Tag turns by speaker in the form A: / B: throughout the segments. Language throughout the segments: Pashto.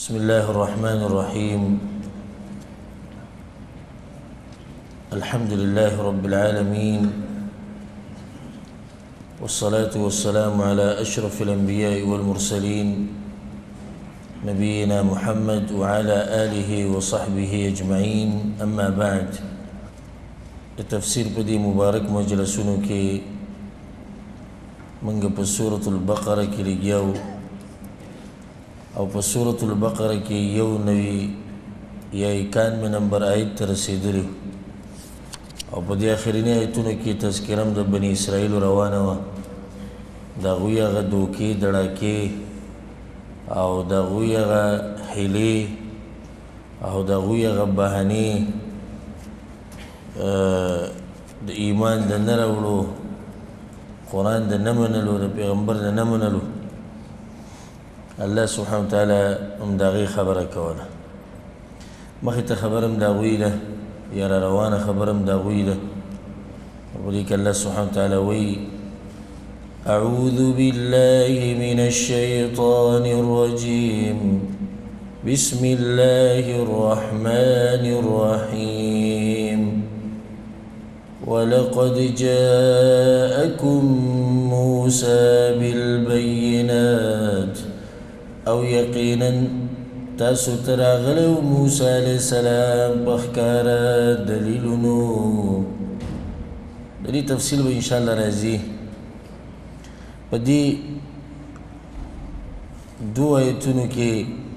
A: بسم الله الرحمن الرحيم. الحمد لله رب العالمين، والصلاة والسلام على أشرف الأنبياء والمرسلين نبينا محمد وعلى آله وصحبه أجمعين. أما بعد، التفسير بدي مبارك مجلسونو كي منغا بسورة البقرة كي لجاو او په سورة البقره کې یو نوی یا 91 نمبر آیت ته رسیدلی او په دې اخرینی آیتونو کې تذکره د بنی اسرائیل روانه وه، د هغوی هغه دوکې دړاکې او د هغوی هغه حیلې او د هغوی هغه بهانې د ایمان د نه راوړو، قرآن د نه منلو، د پیغمبر د نه منلو. الله سبحانه وتعالى د هغې خبره کوله. مخکې ته خبره هم د هغوی ده، یا را روانه خبره هم د هغوی ده. په دې کې الله سبحانه وتعالى وایي: أعوذ بالله من الشيطان الرجيم، بسم الله الرحمن الرحيم. ولقد جاءكم موسى بالبينات، او یقینا تاسو تراغلو موسی علیہ السلام بخکارا دلیلونو. دلی تفصیل به انشاءاللہ رازی. پا دی دو آیتونو که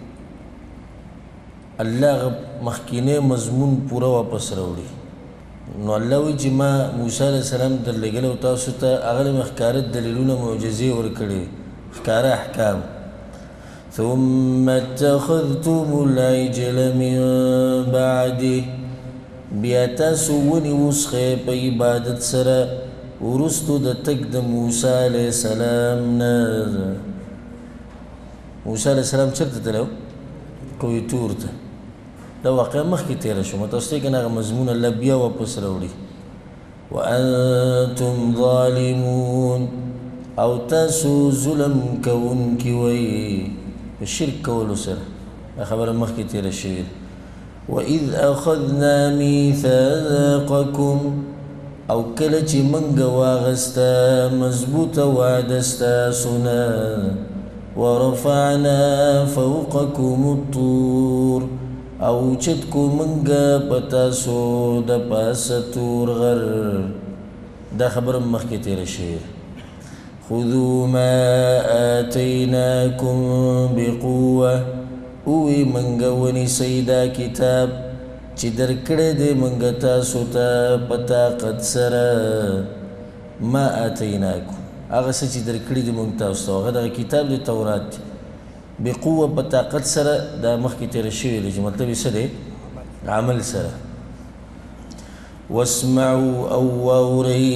A: اللہ مخکینه مضمون پورا واپس راوڑی. نو اللہ وی چی ما موسی علیہ السلام در لگلو تاسو تا اغل مخکارت دلیلون معجزه ورکڑی، مخکار احکام. ثم اتخذتم العجل من بعده، بیا تاسو ونیوسخی په عبادت سره ورستو د تک د موسی علیہ السلام نه. موسی علیہ السلام چرته تلو؟ کوی تور ته. دا واقعا مخکې تیره شو، تاسو ته کنه هغه مضمون الله بیا واپس راوړي. وانتم ظالمون، او تاسو ظلم کوونکي وئ شرک کولو سره. خبره مخکې تیره شوې ده. وإذ أخذنا ميثاقكم، او کله چې موږ واغسته مضبوطه وعده ستاسو نه. ورفعنا فوقكم الطور، او اوچت کو موږ په تاسو د پاسه تور غر. دا خبره مخکې تیره شوې ده. خذوا ما آتيناكم بقوة، اوی منگا ونیسی دا کتاب چی در کرده منگا تاسو تا پتاقت سرا. ما آتيناكم آغا سا چی در کرده منگا تاسو تا آغا دا کتاب دی تورات دی. بقوة پتاقت سرا دا مخی تیر شوی دی، مطلب اسا دی عمل سرا. واسمعوا او واوری،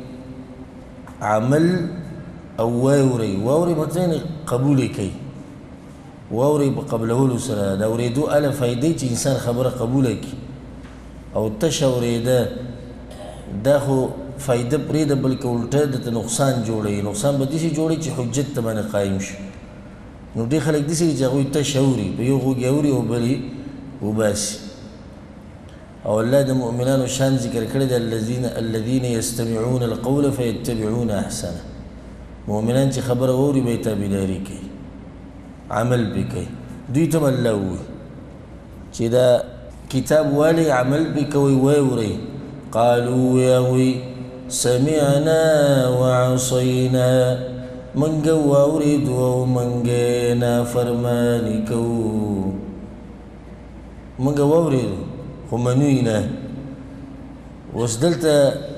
A: عمل او واوري. واوري مطلب قبول کوي، واوري په قبلولو سره د اورېدو اله فایدې چې انسان خبره قبوله کړي. او تش اورېده دا خو فایده پرېږده، بلکې الټه درته نقصان جوړوي. نقصان به داسې جوړوي چې حجت ته باندې قایم شي. نو ډېر خلک داسې دي چې هغوی تش اوري، په یو غوږ یې اوري او بل یې وباسي. او الله د مؤمنانو شان ذکر کړی دی: الذین یستمعون القول فیتبعون احسنه. مؤمنان چې خبره اوري به یې تابعداري کوي، عمل به کوي. دوی ته الله ووایي چې دا کتاب والی عمل به کوئ، واورئ. قالوا وی هغوی: سمعنا وعصینا، منګه واورېدو او منګه نافرماني کوو. منګه واورېدو خو منو یې نه. اوس دلته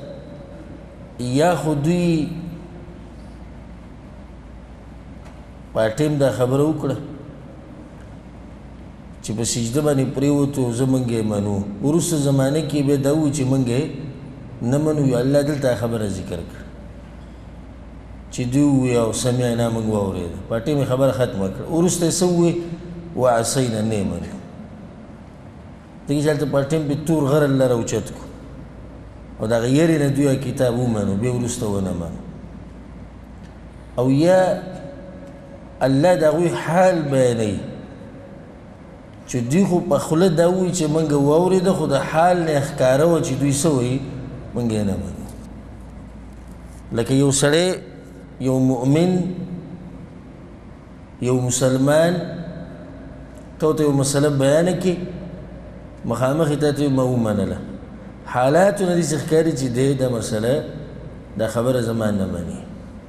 A: یا خو دوی پاټیم دا خبره وکړه چې په سجده باندې پریوتو، زه موږ یې منو. وروسته زمانه کې به دا ووایي چې موږ یې نه منو. الله دلته خبره ذکر کړه چې دوی ووایي او سمعنا، موږ واورېده، پاټیم خبره ختمه کړه. وروسته یې څه ووایي؟ وعصینا، نه یې منو. دغې چې هلته پاټیم پې تور غر الله راوچت کړو او د هغه یرې نه دوی کتاب ومنو، بیا وروسته ونه منو. او یا الله دا غوی حال بیانی چې دوی خو په خوله دا وایي چې موږ واورېده خو د حال نه ښکاره وه چې دوی څه وایي موږ یې نه منو لکه یو سړی یو مؤمن یو مسلمان تو ته یو مسله بیانه کړي مخامخ یې تا ته ما ومنله حالاتو نه داسې ښکاري چې دی دا مسله دا خبره زما نه مني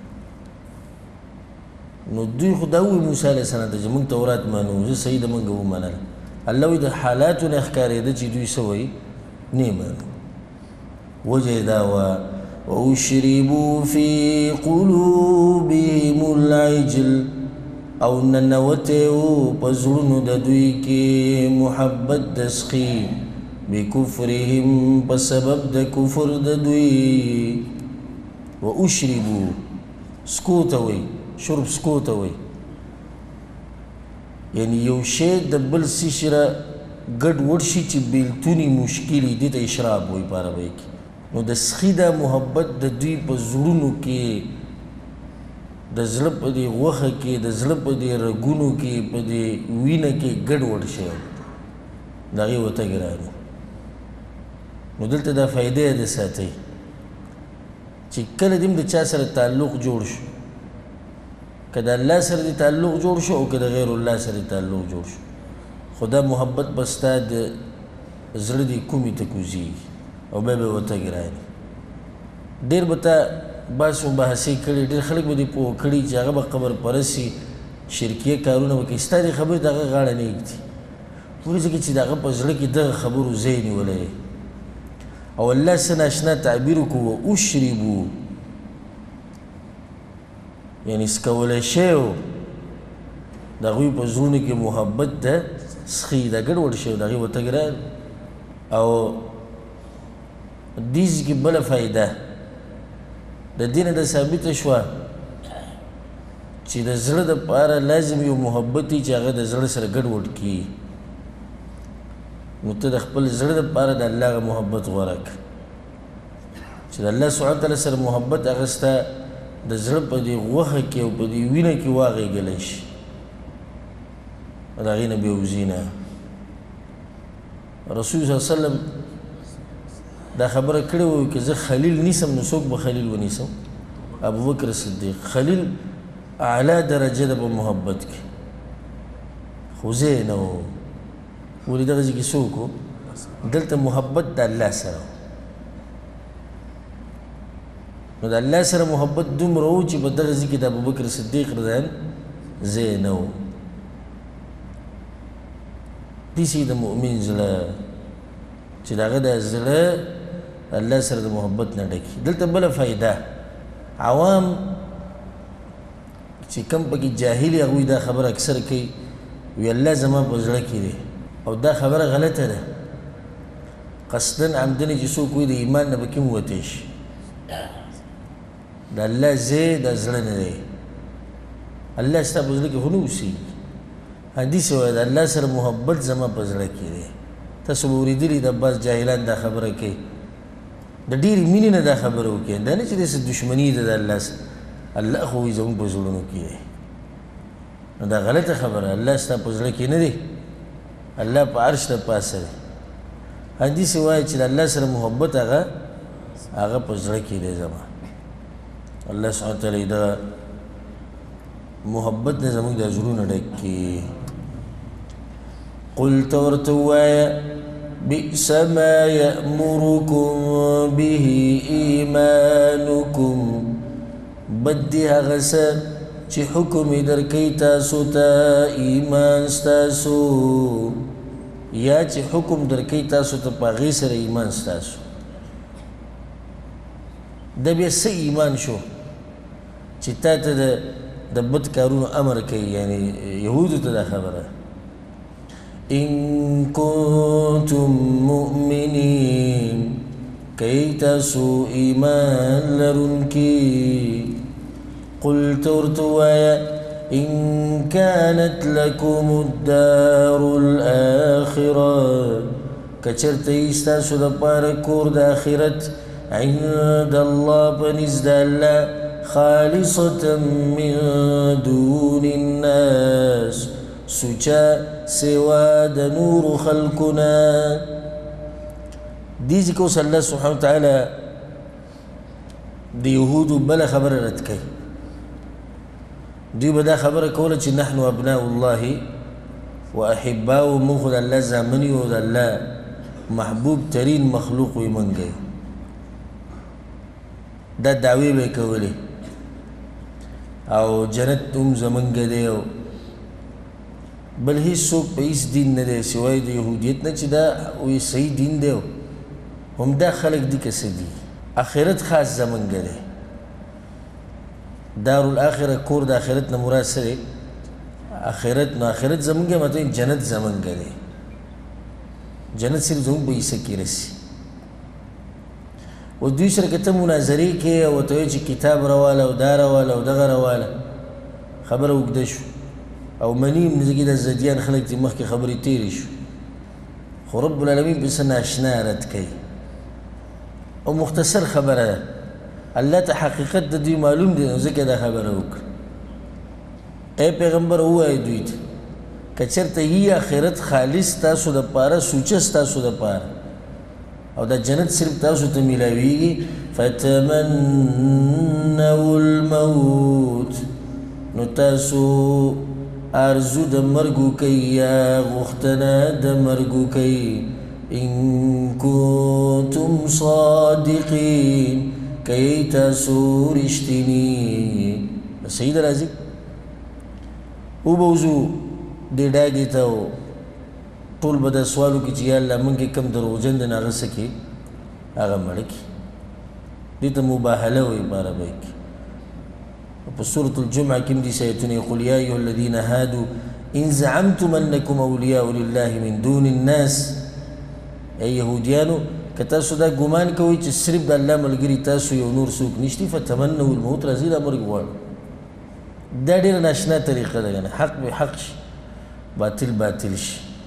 A: نو دوی خو دا ووایي موسی علیه السلام ته چې موږ تورات منو زه صحیح ده موږ ومنله الله وایي د حالاتو نه ښکارېده چې دوی څه وایي نه منو وجه یې دا وه وأشربوا في قلوبهم العجل او ننوتیو په زړونو د دوی کې محبت د سخي بکفرهم په سبب د کفر د دوی وأشربوا سکو ته وایي شرب سکو ته وایي یعنی یو شی د بل څه سره ګډ وډ شي چې بیلتوني مشکل وي دې ته اشراب وایي په عربۍ کې نو د سخي دا محبت د دوی په زړونو کې د زړه په دې غوښه کې د زړه په دې رګونو کې په دې وینه کې ګډ وډ شی د هغې ورته ګرانو نو دلته دا فایده یې د ساتئ چې کله دې د چا سره تعلق جوړ شو که د الله سره دې تعلق جوړ شو او که د غیر الله سره تعلق جوړ شو خو دا محبت به ستا د زړه دې کومې ته کوزېږي او بیا به ورته ګراني ډېر به تا بحث مباحثې کړي ډېر خلک به دې پوه کړي چې هغه به قبر پرست شي شرکیه کارونه به کوي ستا دې خبرې د هغه غاړه نه ږدي پورې ځکه چې د هغه په زړه کې دغه خبرو ځای نیولی او الله څه ناشنا تعبیر وکړو واشربو یعنې څکولی شی و د هغوی په زړونو کې محبت ده څښي دا ګډ وډ شی و د هغې ورته ګران او دیز کی بلا فائدہ د دین د ثابته شوه چې د زړه د پاره لازم یو محبت وي چې هغه د زړه سره ګډ وډ کړي نو ته د خپل زړه د پاره د الله محبت غوره کړه چې د الله سبحانه وتعالی سره محبت هغه ستا د زړه په دې غوښه کې او په دې وینه کې واغېږلی شي د هغې نه بې وځي نه رسول صلی الله علیه وسلم دا خبره کړې وه که زه خلیل نیسم نو څوک به خلیل ونیسم ابوبکر صدیق خلیل اعلی درجه ده په محبت کې خو زه یې نه و ولې دغه ځای کې څوک و دلته محبت د الله سره نو د الله سره محبت دومره و چې په دغه ځای کې د ابوبکر صدیق رضی زه یې نه و داسې د مؤمن زړه چې د هغه د زړه الله سره د محبت نه ډکي دلته بله فایده عوام چې کم پکې جاهل هغوی دا خبره اکثر کوي وی الله زما په زړه کې دی او دا خبره غلطه ده قصدن عمدن چې څوک وایي د ایمان نه به کوم وتی شي د الله ځای د زړه نه دی الله ستا په زړه کې خو نه اوسېږي حدیث وایي د الله سره محبت زما په زړه کې دی تاسو به اورېدلي د بعض جاهلان دا خبره کوي د ډېرې مینې نه دا خبره وکړي دا نه چې داسې دشمني ده د الله سره الله خو وایي زموږ په زړونو کې دی نو دا غلطه خبره الله ستا په زړه کې نه دی الله په عرش د پاسه دی حدیث وایي چې د الله سره محبت هغه په زړه کې دی زما الله سبحانه وتعالی دا محبت نه زموږ د زړونو ډک کړي قل ورته ووایه بئس ما یأمرکم به ایمانکم بد دی هغه څه چې حکم یې درکوي تاسو ته ایمان ستاسو یا چې حکم درکوي تاسو ته په هغې سره ایمان ستاسو دا بیا څه ایمان شو چې تا ته د بد کارونو امر کوي یعنی یهودو ته دا خبره إن كنتم مؤمنين كي تاسو إيمان لرنكي قلت ورتوايا إن كانت لكم الدار الآخرة كچرت استاسو دپاره کور د آخرت عند الله بنزد الله خالصة من دون الناس سوچا سوا د نور خلقنا دیزی کو صلی اللہ سبحانه وتعالی د یهودو بل خبر رد کئی دوی بدا خبر کوله چې نحن ابناء الله و احباؤ من خود اللہ زامنی و اللہ محبوب ترین مخلوق وی من گئی دا دعوی بے کولی او جنت ام زمنگ دے بل هیڅ څوک په هیڅ دین نه دی سوای د یهودیت نه چې دا وی صحیح دین دی هم دا خلک دي که څه دي آخرت خاص زمنګ دی دار الاخره کور د آخرت نه مراد څه دی آخرت نو آخرت زمنګ مته جنت زمنګ دی جنت صرف زموږ په حصه کې رسي و دوی سره که ته مناظرې کې او ته وایې چې کتاب راواله او دا راواله او دغه راواله خبره اوږده شو او منیم نزدیکی دا زدیان خلق تی مخی خبری تیری شو خو رب العالمین بس ناشنا رد کئی او مختصر خبره اللہ تا حقیقت دا دوی معلوم دی نوزکی دا خبره وکر اے پیغمبر او آئی دوی تا کچر تا یہ آخرت خالص تاسو دا پارا سوچس تاسو دا پارا او دا جنت صرف تاسو تا ملاویگی فتمنوا الموت نو تاسو آرزو د مرگو کئی یا غختنا د مرگو کئی ان کنتم صادقین کئی تاسو رشتینی سید رازی او بوزو دی ڈاگی تاو طول بدا سوالو کی چی اللہ منگی کم دروجن دن آغا سکی آغا مڑکی دیتا مباحلہ ہوئی بارا بیکی سورة الجمعة كم دي سيتني يقول يا أيها الذين هادوا إن زعمتم أنكم أولياء لله من دون الناس أي يهوديانو كتاسو دا قمان كوي تسرب دا الله ملقري تاسو يونور سوك نشتي فتمنوا الموت رزيد أمرق وارو دا دير ناشنا طريقة دا حق بحقش باطل باطلش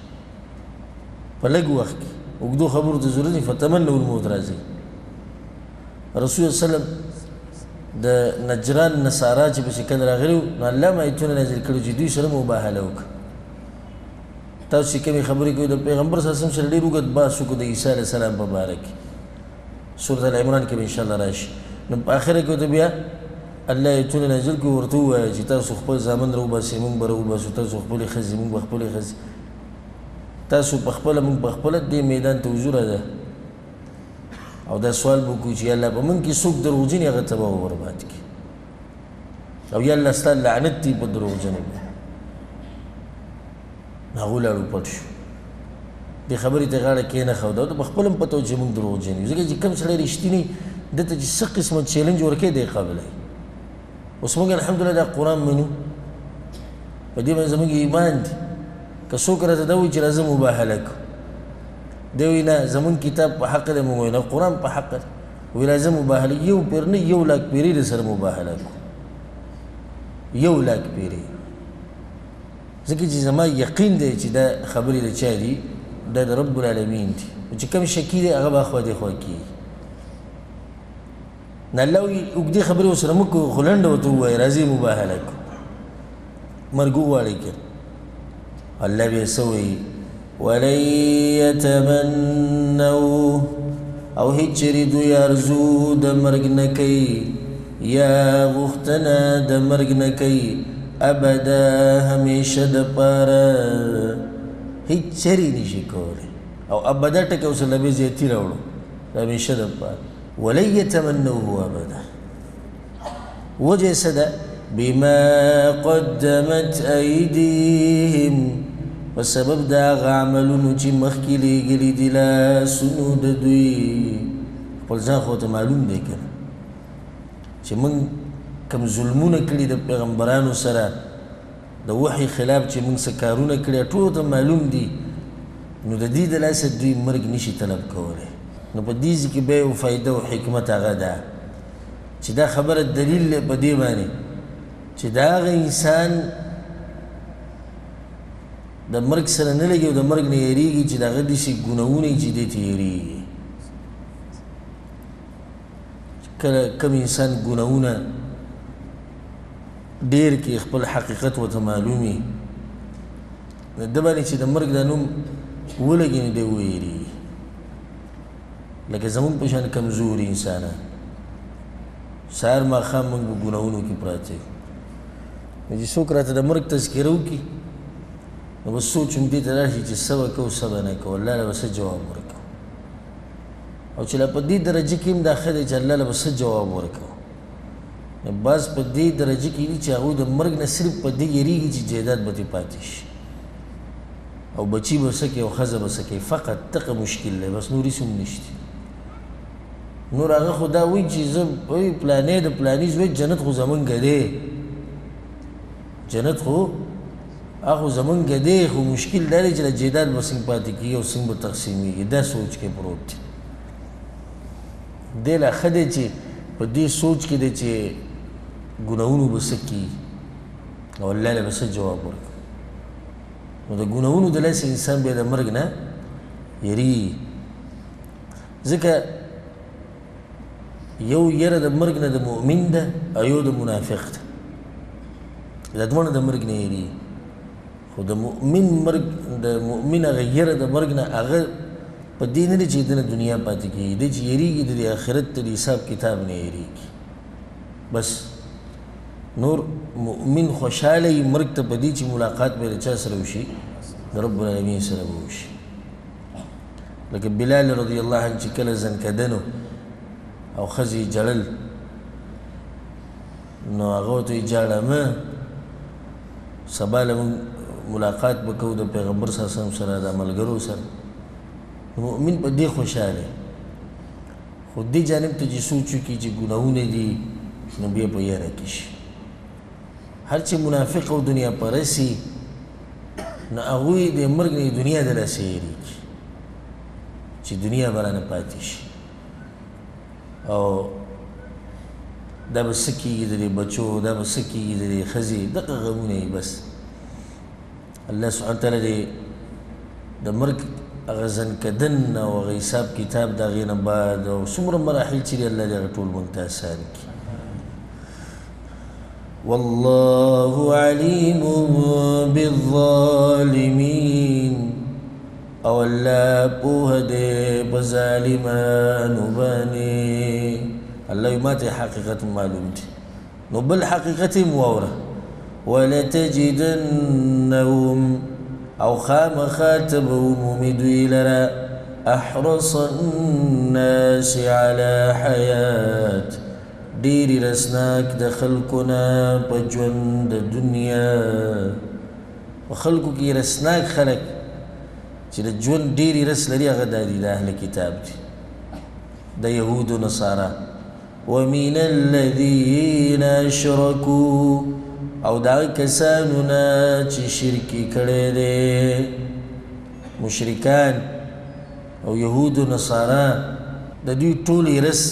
A: فلقوا أخي وقدو خبرو تزورني فتمنوا الموت رزيد رسول الله صلى الله عليه وسلم د نجران نصارا چې په شکل راغلو نو الله ما ایتونه نازل کړو چې دوی سره مباهله وکړه تاسو کومې خبرې کوي د پیغمبر صلی الله علیه وسلم سره ډېر وګت بحث وکړو د عیسی علیه السلام په باره کې سورة العمران کې به انشاءالله راشي نو په آخره کې ورته بیا الله ایتونه نازل کړو ورته ووایه چې تاسو خپل زامن راوباسئ موږ به راوباسو تاسو خپلې ښځې موږ به خپلې ښځې تاسو په خپله موږ په خپله دې میدان ته حضوره ده او دا سوال بکو چې یالله په من کې څوک دروغجن هغه تباه و برباد کړي او یالله ستا لعنت دی په دروغجنو هغو لاړو پټ شو دې خبرې ته غاړه کېنښوده او ته په خپله هم پته و چې موږ دروغجن یو ځکه چې کوم سړی رښتینی ده ته چې څه قسمه چیلنج ورکوي دی قابلی اوس موږ الحمدلله دا قرآن منو په دې باندې زموږ ایمان دی که څوک راته دا وایي چې راځه مباهله کړو دی وی نه زمون کتاب په حق دی موږ وایو نه قرآن په حق دی وی راځه مباهله یو پیر نه 1 لاک پیرې د سره مباهله کړو 1 لاک پیرې ځکه چې زما یقین دی چې دا خبرې د چا دي دا د رب العالمین دي چې کوم شکي دی هغه به اخوا دېخوا کېږي نه الله وایي اوږدې خبرې ورسره مه کوو خو لنډه ورته ووایه راځئ مباهله کړو مرګ وغواړئ که الله بیا څه وایي ولن يتمنوا او هچری دوی ارزو د مرګ نه کوي یا غوښتنه د مرګ نه کوي ابدا همیشه د پاره هچری نشي کولی او ابدا ټکه اوس لبې زیاتی راوړو همیشه د پاره ولن يتمنوه ابدا وجه صدا بما قدمت ايديهم وسبب دا عملونو چې مخکې لېږلي دي لاسونو د دوی خپل ځان خو ته معلوم دی که نه چې موږ کوم ظلمونه کړي د پیغمبرانو سره د وحي خلاف چې موږ څه کارونه کړي ټولو ته معلوم دي نو د دې د لاسه دوی مرګ نشي طلب کولی نو په دې ځای کې بیا یو فایده او حکمت هغه ده چې دا خبره دلیل دی په دې باندې چې د هغه انسان د مرګ سره نه لګي او د مرګ نه یېرېږي چې د هغه داسې ګناهونه یي چې دې ته یېرېږي کله کوم انسان ګناهونه ډېر کې خپل حقیقت ورته معلوم وي د باندې چې د مرګ دا نوم ولګي نو دی وویرېږي لکه زمونږ په شان کمزوري انسانان سهار ماښام موږ په ګناهونو کې پراته یو نو چې څوک راته د مرګ تذکره وکړي نو بس سوچ هم دې ته راشي چې څه به کوو څه به نه کوو الله له به څه جواب ورکوو او چې لا په دې درجه کې هم دا ښه دی چې الله له به څه جواب ورکوو بعض په دې درجه کې دي چې هغوی د مرګ نه صرف په دې یېرېږي چې جایداد به ترې پاتې شي او بچي به څه کوي او ښځه به څه کوي فقط دغه مشکل دی بس نور هېڅ هم نشته نور هغه خو دا وایي چې زه پلانې د پلاني زوی جنت خو زمونږ دی جنت خو هغه زمونږ دی خو مشکل دا دی چې د جایداد به څنګه پاتې کېږي او څنګه به تقسیمېږي دا سوچ کې پروت دی دی لا ښه دی چې په دې سوچ کې دی چې ګناهونو به څه کېږي او الله له به څه جواب ورکړي نو د ګناهونو د لاسه انسان بیا د مرګ نه یېرېږي ځکه یو یره د مرګ نه د مؤمن ده او یو د منافق ده دا دواړه د مرګ نه یېرېږي خو د مؤمن مرګ د مؤمن هغه یره د مرګ نه هغه په دې نه دی چې دنه دنیا پاتې کېږي دی چې یېرېږي د آخرت د حساب کتاب نه یېرېږي بس نور مؤمن خوشحاله وي مرګ ته په دې چې ملاقات به د چا سره وشي د رب العالمین سره به وشي لکه بلال رضی الله عنه چې کله زنکدن او ښځې یې ژړل نو هغه ورته وایي ژاړه مه سبا له موږ ملاقات به کوو د پیغمبر صلی الله علیه وسلم سره د ملګرو سره مؤمن په دې خوشحاله خو دې جانب ته چې سوچ وکړي چې ګناهونه دي نو بیا په یاره کې شي هر چې منافق او دنیا پرسي نو هغوی د مرګ نه دنیا د لاسه یېرېږي چې دنیا به رانه پاتې شي او دا به څه کېږي د دې بچو دا به څه کېږي د دې ښځې دغه غمونه یې بس الله سبحانه تعالی دې د مرګ هغه زنکدن او هغه حساب کتاب د هغې نه بعد او څومره مراحل چې دي الله دې هغه ټول موږ ته اسان کړي والله علیم بالظالمین او الله پوهه دی په ظالمانو باندې الله ما ته حقیقت معلوم دی نو بل حقیقت یې واوره ولتجدنهم او خامخا ته به ومومي دوی لره احرص الناس على حیات ډېرې رسناک د خلکو نه په ژوند د دنیا په خلکو کې رسناک خلک چې د ژوند ډېرې رس لري هغه دا دي د اهل کتاب دي د یهودو نصارا ومن الذین اشرکوا او دا کسانو نه چې شرکي کړی دی مشرکان او یهودو نصارا د دوی ټولې رس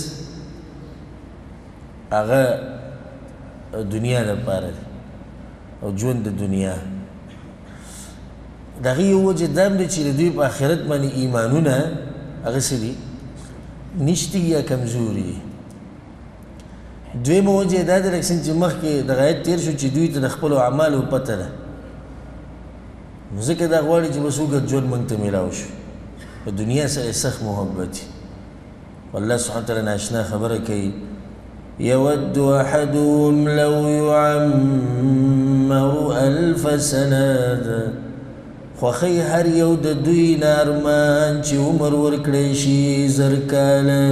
A: هغه دنیا دپاره دی او ژوند د دنیا د هغې یو وجه دا هم دی چې د دوی په آخرت باندې ایمانونه هغه څه دي نشته یا کمزوري دي دویمه وجه دا ده لکه څنګه چې مخکې دغه آیت تېر شو چې دوی ته د خپلو اعمالو پته ده نو ځکه دا غواړي چې بس اوږد ژوند موږ ته میلاو شو په دنیا سره یې سخت محبت وي والله سبحانه تعالی ناشنا خبره کوي يود أحدهم لو يعمر 1000 سنة خوخی هر یو د دوی نارمان چې عمر ورکړی شي 1000 کاله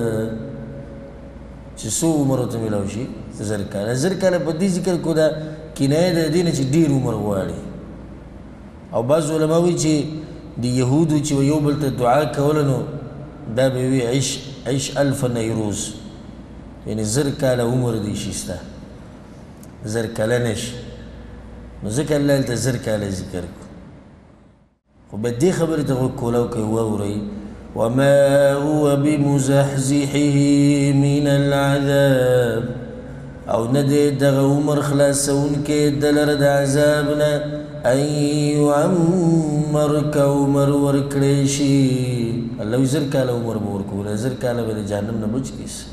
A: چې څو عمر ورته میلاو شي 1000 کاله 1000 کاله په دې ذکر کو دا کنایه د دې نه چې ډېر عمر غواړي او بعض علما وایي چې د یهودو چې یو بل ته دعا کوله نو دا به وي عیش 1000 نیروز یعنی 1000 کاله عمر دی شي ستا 1000 کاله نشي نو ځکه الله هلته 1000 کاله ذکر کړو خو به دې خبرې ته غوږ کولاو کوي واورئ وما هو بمزحزحه من العذاب او نه دی دغه عمر خلاصونکی د لره د عذاب نه ان یعمر که عمر ورکړی شي الله وایي 1000 کاله عمر به ورکړو 1000 کاله به د جهنم نه بچ کړي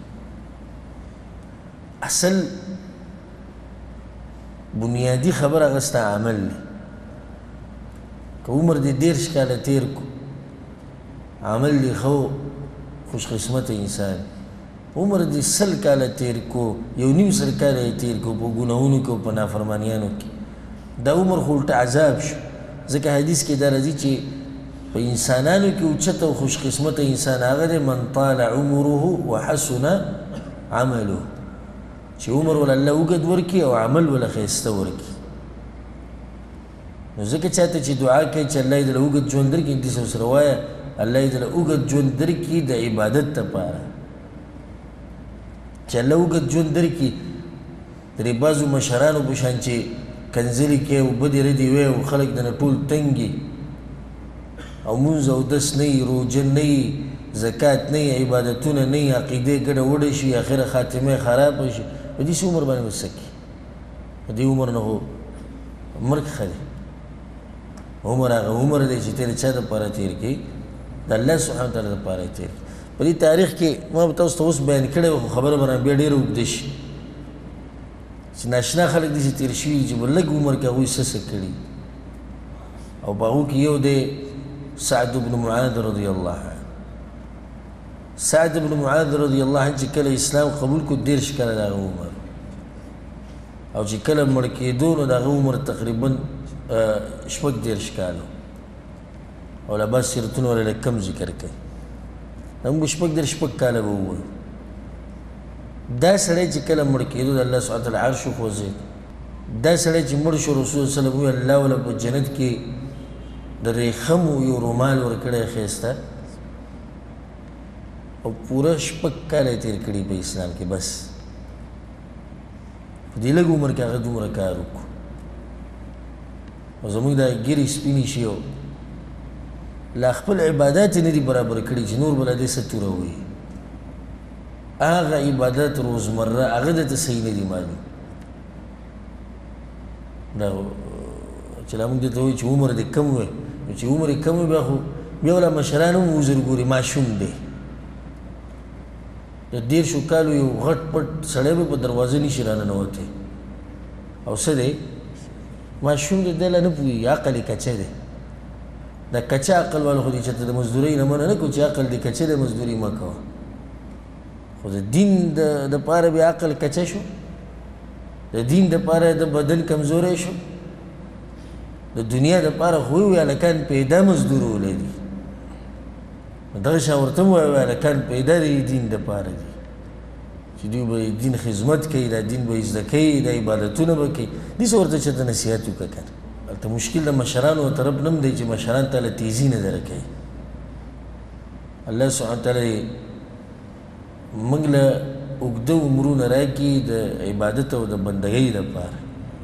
A: اصل بنیادی خبر هغه ستا عمل دی که عمر دې 10 کاله تیر کو عمل دې ښه خوش قسمته انسان عمر دې 100 کاله تیر کو 1.5 کاله تیر کو په ګناهونو کې او په نافرمانیانو کې دا عمر خو الټه عذاب شو ځکه حدیث کې دا راځي چې په انسانانو کې اوچته او خوش قسمته انسان هغه دی من طال عمره وحسن عمله چې عمر ول الله اوږد ورکړي او عمل ول ښایسته ورکړي نو ځکه چاته چې دعا کوي چې الله یې دله اوږد ژوند درکړي داسې ورسره وایه الله یې دله اوږد ژوند درکړي د عبادت دپاره چې الله اوږد ژوند درکړي درې بعضو مشرانو په شان چې کنځلې کوي او بدې ردې وایي او خلک دنه ټول تنګي او مونځ اودس نه وي روژه نه وي زکات نه وي عبادتونه نه وي عقیدې ګډه وډه شي اخره خاتمه خرابه شي په داسې عمر باندې به څه کوي په دې عمر نه خو مرګ ښه دی عمر هغه عمر دی چې ته د چا دپاره تېر کړي د الله سبحانه وتعالی دپاره یې تېر کړي په دې تاریخ کې ما به تاسو ته اوس بیان کړی وه خو خبره به رانه بیا ډېره اوږده شي چې ناشنا خلک داسې تېر شوي دي چې په لږ عمر کې هغوی څه کړي او په هغو کې یو دی سعد بن معاذ رضی الله عنه سعد بن معاذ رضی الله عنه چې کله اسلام قبول کو 10 کاله د هغه عمر او چې کله مړ کېدو نو د هغه عمر تقریبا 10 کاله او لباس سیرتونه ورله کم ذکر کوي موږ 10 کاله به ووایو دا سړی چې کله مړ کېدو د الله سبحانه وتعالی عرش وخوځېد دا سړی چې مړ شو رسول صلی الله علیه وسلم وویل الله وله په جنت کې د ریخمو یو رومال ورکړی ښایسته او پوره 6 کاله یې تېر کړي په اسلام کې بس په دې لږ عمر کې هغه دومره کار وکړو او زموږ دا ګیرې سپینې شي او لا خپل عبادات یې نه دي برابر کړي چې نور به لا دې څه توره ووایي هغه عبادت روزمره هغه درته صحیح نه دي معلوم دا چې لا موږ درته وایو چې عمر دې کم وی چې عمر یې کم وي بیا خو بیا ولا مشران هم وزر ګوري ماشوم دی د 10 کالو یو غټ پټ سړی به په دروازه نشي راننوتی او څه دی ماشوم دی دی لا نه پوهېږي عقل یې کچه دی دا کچه عقل والا خو دې چېرته د مزدورۍ نه منع نه کړو چې عقل دې کچه دی مزدوري مه کوه خو د دین دپاره بیا عقل کچه شو د دین دپاره د بدن کمزوری شو د دنیا دپاره خو وی هلکان پیدا مزدورولې دي دغه شان ورته هم وایي هلکان پیدا دی دین دپاره دي چې دوی به دین خدمت کوي دا دین به زده کوي دا عبادتونه به کوي داسې ورته چېرته نصیحت وکړه که نه هلته مشکل د مشرانو طرف نه هم دی چې مشران تاله تیزي نه در کوي الله سبحانه وتعالی موږ له اوږده عمرونه راکړي د عبادت او د بندګۍ دپاره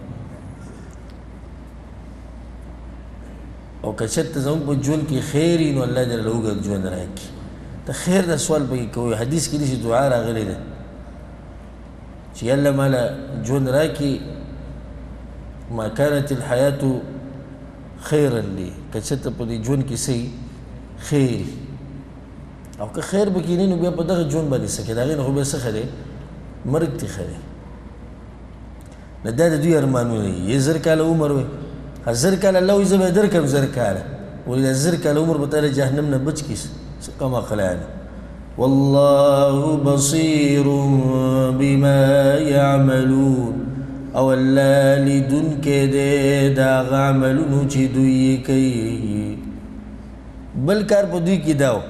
A: او که چېرته زموږ په ژوند کې خیر وي نو الله جل اوږد ژوند راکړي ته خیر دا سوال پکې کوئ حدیث کې داسې دعا راغلی ده چې الله ماله ژوند راکړي ما كانت الحیات خیرا لی که چېرته په دې ژوند کې څه خیر او که خیر پکې نه نو بیا په دغه ژوند باندې څه کوي د هغې نه خو بیا څه ښه دی مرګ تې ښه دی نو دا د دوی ارمانونه دي یې 1000 کاله عمر وی 1000 کاله الله وایي زه به یې درکړم 1000 کاله ولې دا 1000 کاله عمر به تا له جهنم نه بچ کړي څه کم عقلانه والله بصیر بما یعملون او الله لیدونکی دی د هغه عملونو چې دوی یې کوي بل کار په دوی کې دا و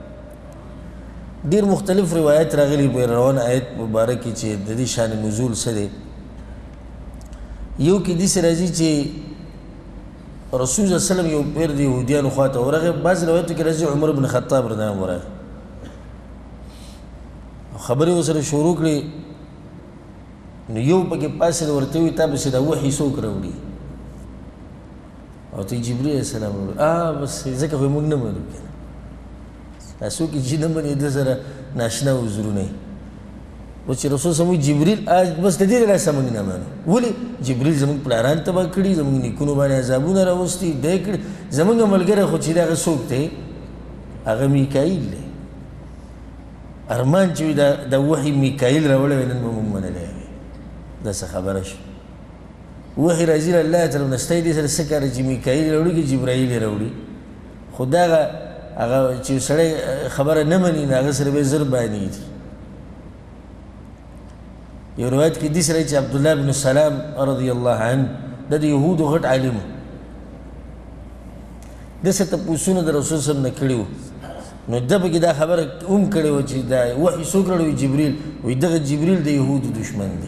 A: ډېر مختلف روایت راغلي په روان آیت مبارک کې چې د دې شان نزول څه دی یو کې داسې راځي چې رسول صلی الله علیه وسلم یو پیر د یهودیانو خواته ورغی بعض روایتو کې راځي عمر بن خطاب رضی الله عنه ورغی خبرې ورسره شروع کړې نو یو پکې پاسې ورته وي تا پسې دا وحي څوک راوړي او ته جبريل علیه السلام راوړي بس ځکه خو موږ نه منو که نه دا څوک چې نه مني ده سره ناشنا وزرونه اوس چې رسول صلی جبريل بس د دې لاسه موږ نه منو ولې جبريل زموږ پلاران تباه کړي زموږ نیکونو باندې عذابونه راوستي دی کړي زموږ ملګری خو چې د هغه څوک دی هغه میکائیل دی ارمان چې وي دا وحي میکائیل راوړی وی نن به موږ منلی وي داسې خبره شوه وحی راځي له الله طرف نه ستا یې دې سره څه کار چې میکایل یې راوړي که جبرایل یې راوړي خو دغه هغه چې سړی خبره نه مني نو هغه سره به یې زر بانېږي یو روایت کې داسې راځي چې عبدالله بن سلام رضی الله عنه دا د یهودو غټ عالم و داسې تپوسونه د رسول صلی الله نه کړي وو نو ده پکې دا خبره هم کړې وه چې دا وحي څوک راوړي جبریل وایي دغه جبریل د یهودو دشمن دی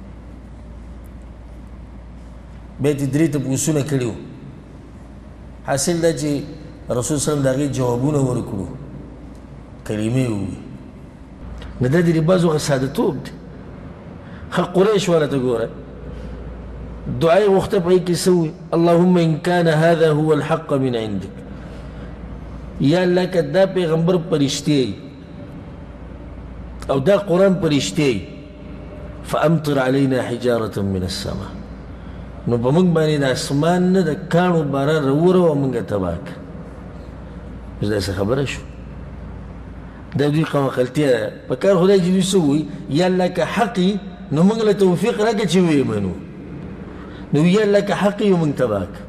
A: بیا یې درې تپوسونه کړي وو حاصل دا چې رسول صلی الله د هغې جوابونه ورکړو کلمې ووایي نو دا د دې بعضو هغه سادهتوب دی ښه قریش والا ته ګوره دعا یې غوښته په هغې کې څه ووایي اللهم ان کان هذا هو الحق من عندك یا الله که دا پیغمبر پرشتی او دا قرآن پرشتی فامطر علینا حجارة من السماء نو په موږ باندې د اسمان نه د کاڼو باران راووروه او موږ تباه کړه اوس داسې خبره شو دا دوی قوم عقلتیا ده په کار خدای چې دوی څه ووایي یا الله که حق یي نو موږ له توفیق راکړه چې ویې منو نو یا الله که حق یي موږ تباه کړه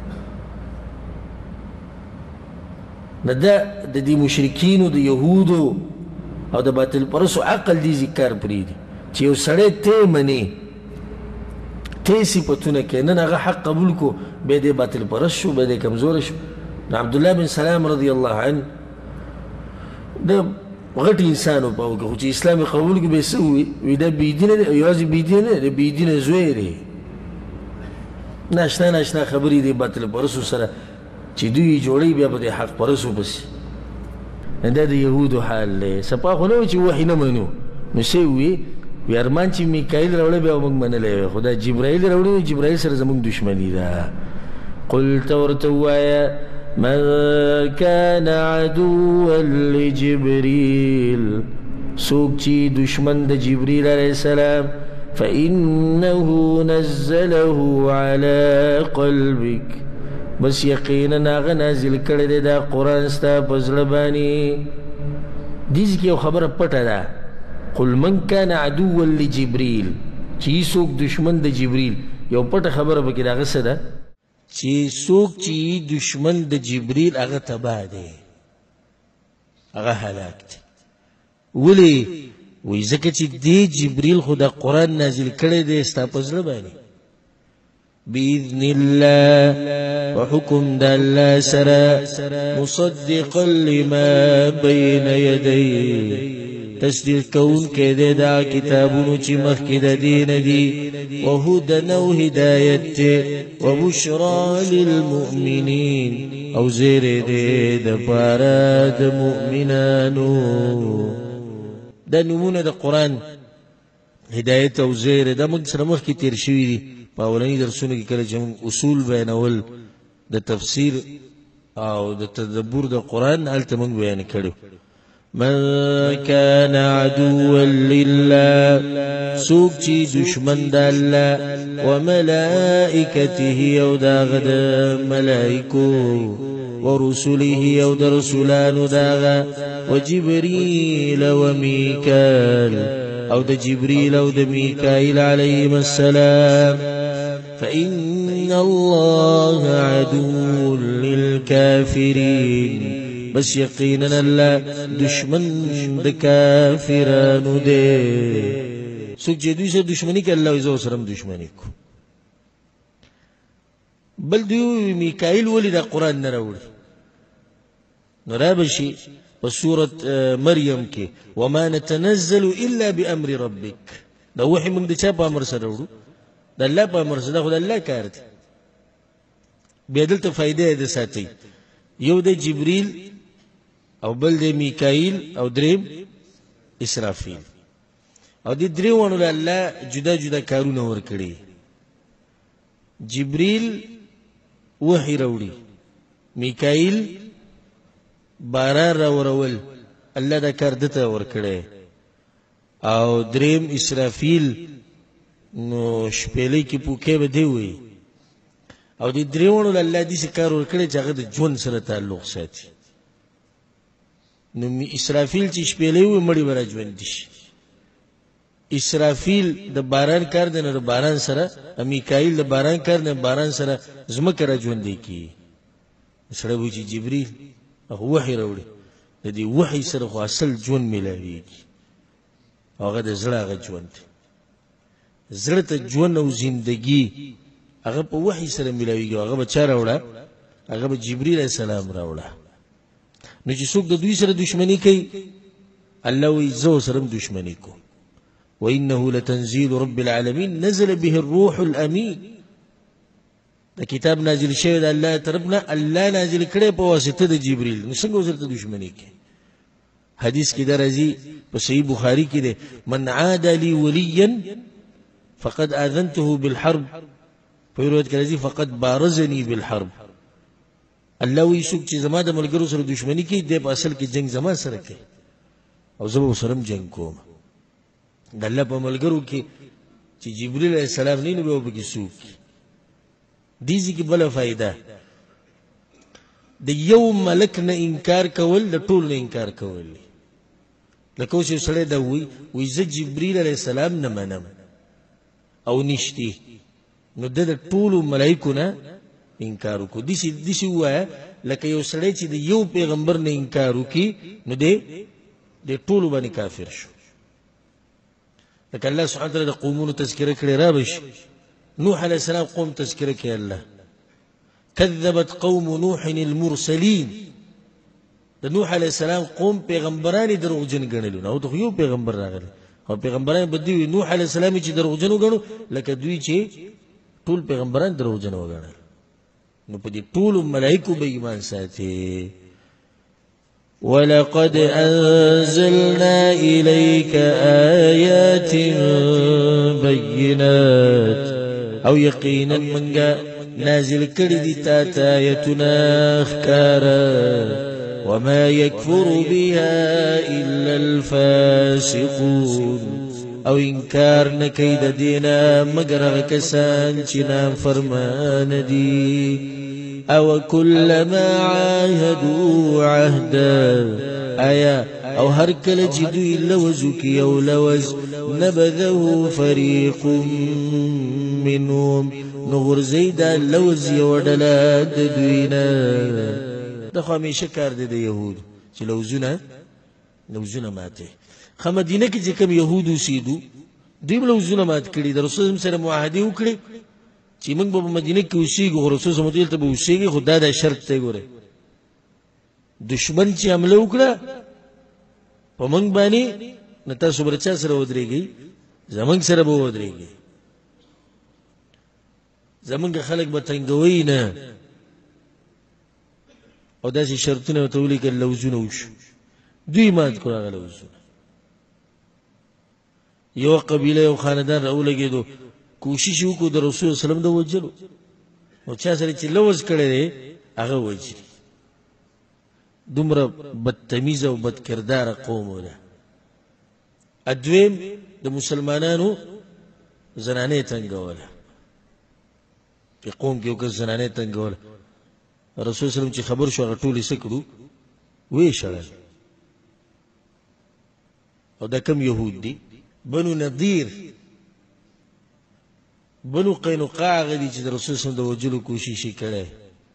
A: نو دا د دې مشرکینو د یهودو او د باطل پرستو عقل دې ذکر پرېږدي چې یو سړی ته منې ته صفتونه کوي نن هغه حق قبول کو بیا دې باطل پرست شو بیا دې کمزوره شو نو عبدالله بن سلام رضی الله عنه دا غټ انسان و په هغه کې خو چې اسلام یې قبول کړو بیا څه ووایي دا بېدینه دی یوازې بېدینه نه دی بېدینه زوی دی ناشنا ناشنا خبرې دې باطل پرستو سره چې دوی جوړوي بیا په دې حق پرستو پسې دا د یهودو حال دی سپا خو نه و چې وحي نه منو نو څه ووایي وی ارمان چې میکایل راوړی بیا موږ منلی وی خو دا جبرایل راوړي نو جبرایل سره زموږ دشمني ده قل ته ورته ووایه من كان عدوا لجبريل څوک چې دشمن د جبریل علیه السلام فإنه نزله على قلبك بس یقینا هغه نازل کړی دی دا قرآن ستا په زړه باندې دې کې یو خبره پټه ده قل من كان عدوا لجبريل چې څوک دشمن د جبریل یو پټه خبره پکې د هغه څه ده چې څوک چې دشمن د جبریل هغه تباه دی هغه هلاک دی ولې وایي ځکه چې دې جبریل خو د قرآن نازل کړی دی ستا په زړه باندې بإذن الله وحكم د الله سره مصدقا لما بين يديه تصدیق کون کې دا کتابونو چې مخکې د دین دي وهدى او هدایت وبشرى للمؤمنین او زیر دې د پاره د مؤمنانو دا نمونه د قرآن هدایت او زیر دا موږ سره مخکې تیر شوي دي په اولني درسونو کې کله چې موږ اصول بیانول د تفسیر او د تدبر د قرآن هلته موږ بیان کړو من كان عدوا لله سوق چی دشمن د الله وملائكته او داغد ملائکو ورسله او د رسولانو داغه وجبريل وميكال او د جبريل او د ميكائيل عليهم السلام فإن الله عدو للكافرين بس یقینا الله دشمن د کافرانو دی څوک چې دوی سره دشمني کوي الله یې سره دشمني کو بل دوی میکائیل ولې د قرآن نه راوړي نو رابشي په سورة مریم کې وما نتنزل الا بامر ربك دا وحي موږ د چا په امر سره وړو د الله په امر سره خو د الله کار دی بیا دلته فائدې ده ساتي یو د جبريل او بل د میکائیل او دریم اسرافیل او د دریوانو له الله جدا جدا کارونه ورکړي جبريل وحي راوړي میکائیل باران راورول الله دا کار دته ورکړي او دریم اسرافیل نو شپېلې کې پوکې به دی وي او د دریوانو له الله دې کار ورکړي چې هغه د ژوند سره تعلق ساتي نو اسرافیل چې شپېلې وي مړی به راژوندي شي اسرافیل د باران کار دی، نو د باران سره میکائیل د باران کار دی، باران سره ځمکه را ژوندی کیږي. سړی وایي چې جبریل هغه وحی راوړي، د دې وحی سره خو اصل ژوند میلاویږي، هغه د زړه هغه ژوند دی. زړه ته ژوند او زندگی هغه په وحی سره میلاویږي. هغه به چا راوړه؟ هغه به جبریل علیه السلام راوړه. نو چې څوک د دوی سره دشمنی کوي، الله وایي زه ورسره هم دشمني کوم. وإنه لتنزيل رب العالمين نزل به الروح الأمين. دا کتاب نازل شوی د الله طرفنا، الله نازل کړی په واسطه د جبريل. نو څنګه ورته دشمنی کوي؟ حدیث کې درځي په صحیح بخاری کې ده، من عاد لي وليا فقد آذنته بالحرب، په روایت کې راځي فقد بارزني بالحرب. الله وی څوک چې زما د ملګرو سره دشمنی کوي، د په اصل کې جنگ زما سره کوي او زه به سره جنگ کوم. د الله په ملګرو کې چې جبريل علیه السلام نه نو به کې څوک دي ځکه بل فائدہ د یو ملک نه انکار کول د ټول نه انکار کول. لکه چې سړی دا وی زه جبريل علیه السلام نه منم او نشتی، نو د ټول ملائکو نه انکار وکړو. دسی وایه لکه یو سړی چې د یو پیغمبر نه انکار وکړي نو د ټولو باندې کافر شو. لکه الله سبحانه وتعالی د قومونو تذکره کړي را بشي. نوح علیه السلام قوم تذکره کړي الله كذبت قوم نوح المرسلين. د نوح علیه السلام قوم پیغمبران دروغجن ګڼل، نو ته یو پیغمبر راغلی او پیغمبران بدوی نوح علیه السلام چې دروغجن وګڼو لکه دوی چې ټول پیغمبران دروغجن وګڼل. نو په دې ټول ملائکه به ایمان ساتي. ولقد أنزلنا إليك آيات بينات، أو يقينا منغا نازل كردي تاتا آياتنا أخكارا وما يكفر بها إلا الفاسقون، او انکار نکید دینا مگر کسان چنا فرمان دی. او كلما عاهدوا عهدا، آیا او هر کله چې دوی لوزو کی او لوز نبذه فريق منهم، نغور زیدا لوز یو ډله د دوینا. د خو همیشه کار دی د یهود چې لوزونه ماته. مدینه کې چې کوم يهود اوسېدو دوی لوزونه مات کړي، د رسول سره معاهده وکړي چې موږ به مدینه کې اوسېږو، رسول صلی الله علیه وسلم ته به اوسېږي، خدا دا شرط دی ګوره دشمن چې حمله وکړه په موږ باندې نو تاسو به چا سره ودرېږئ؟ زموږ سره به ودرېږئ، زموږ خلک به تنګوي نه. او داسې شرطونه ورته ولیکل لوزونه وشو، دوی مات کړو هغه لوزونه. یو قبیله یو خاندان راولګېدو، کوشش وکړو د رسول صلی الله علیه وسلم د وجلو، او چا سره چې لوز کړی دی هغه وجلي. دومره بدتمیزه او بدکرداره قوم ده. ادویم د مسلمانانو زنانه تنګوله، په قوم کې یو کس زنانه تنګوله. رسول صلی الله علیه وسلم چې خبر شو هغه ټول یې څه کړو؟ ویې شړل. او دا کم یهود دي؟ بنو نضیر، بنو قینقاع غدي چې د رسول صلی الله علیه وسلم د وجلو کوشش کړي،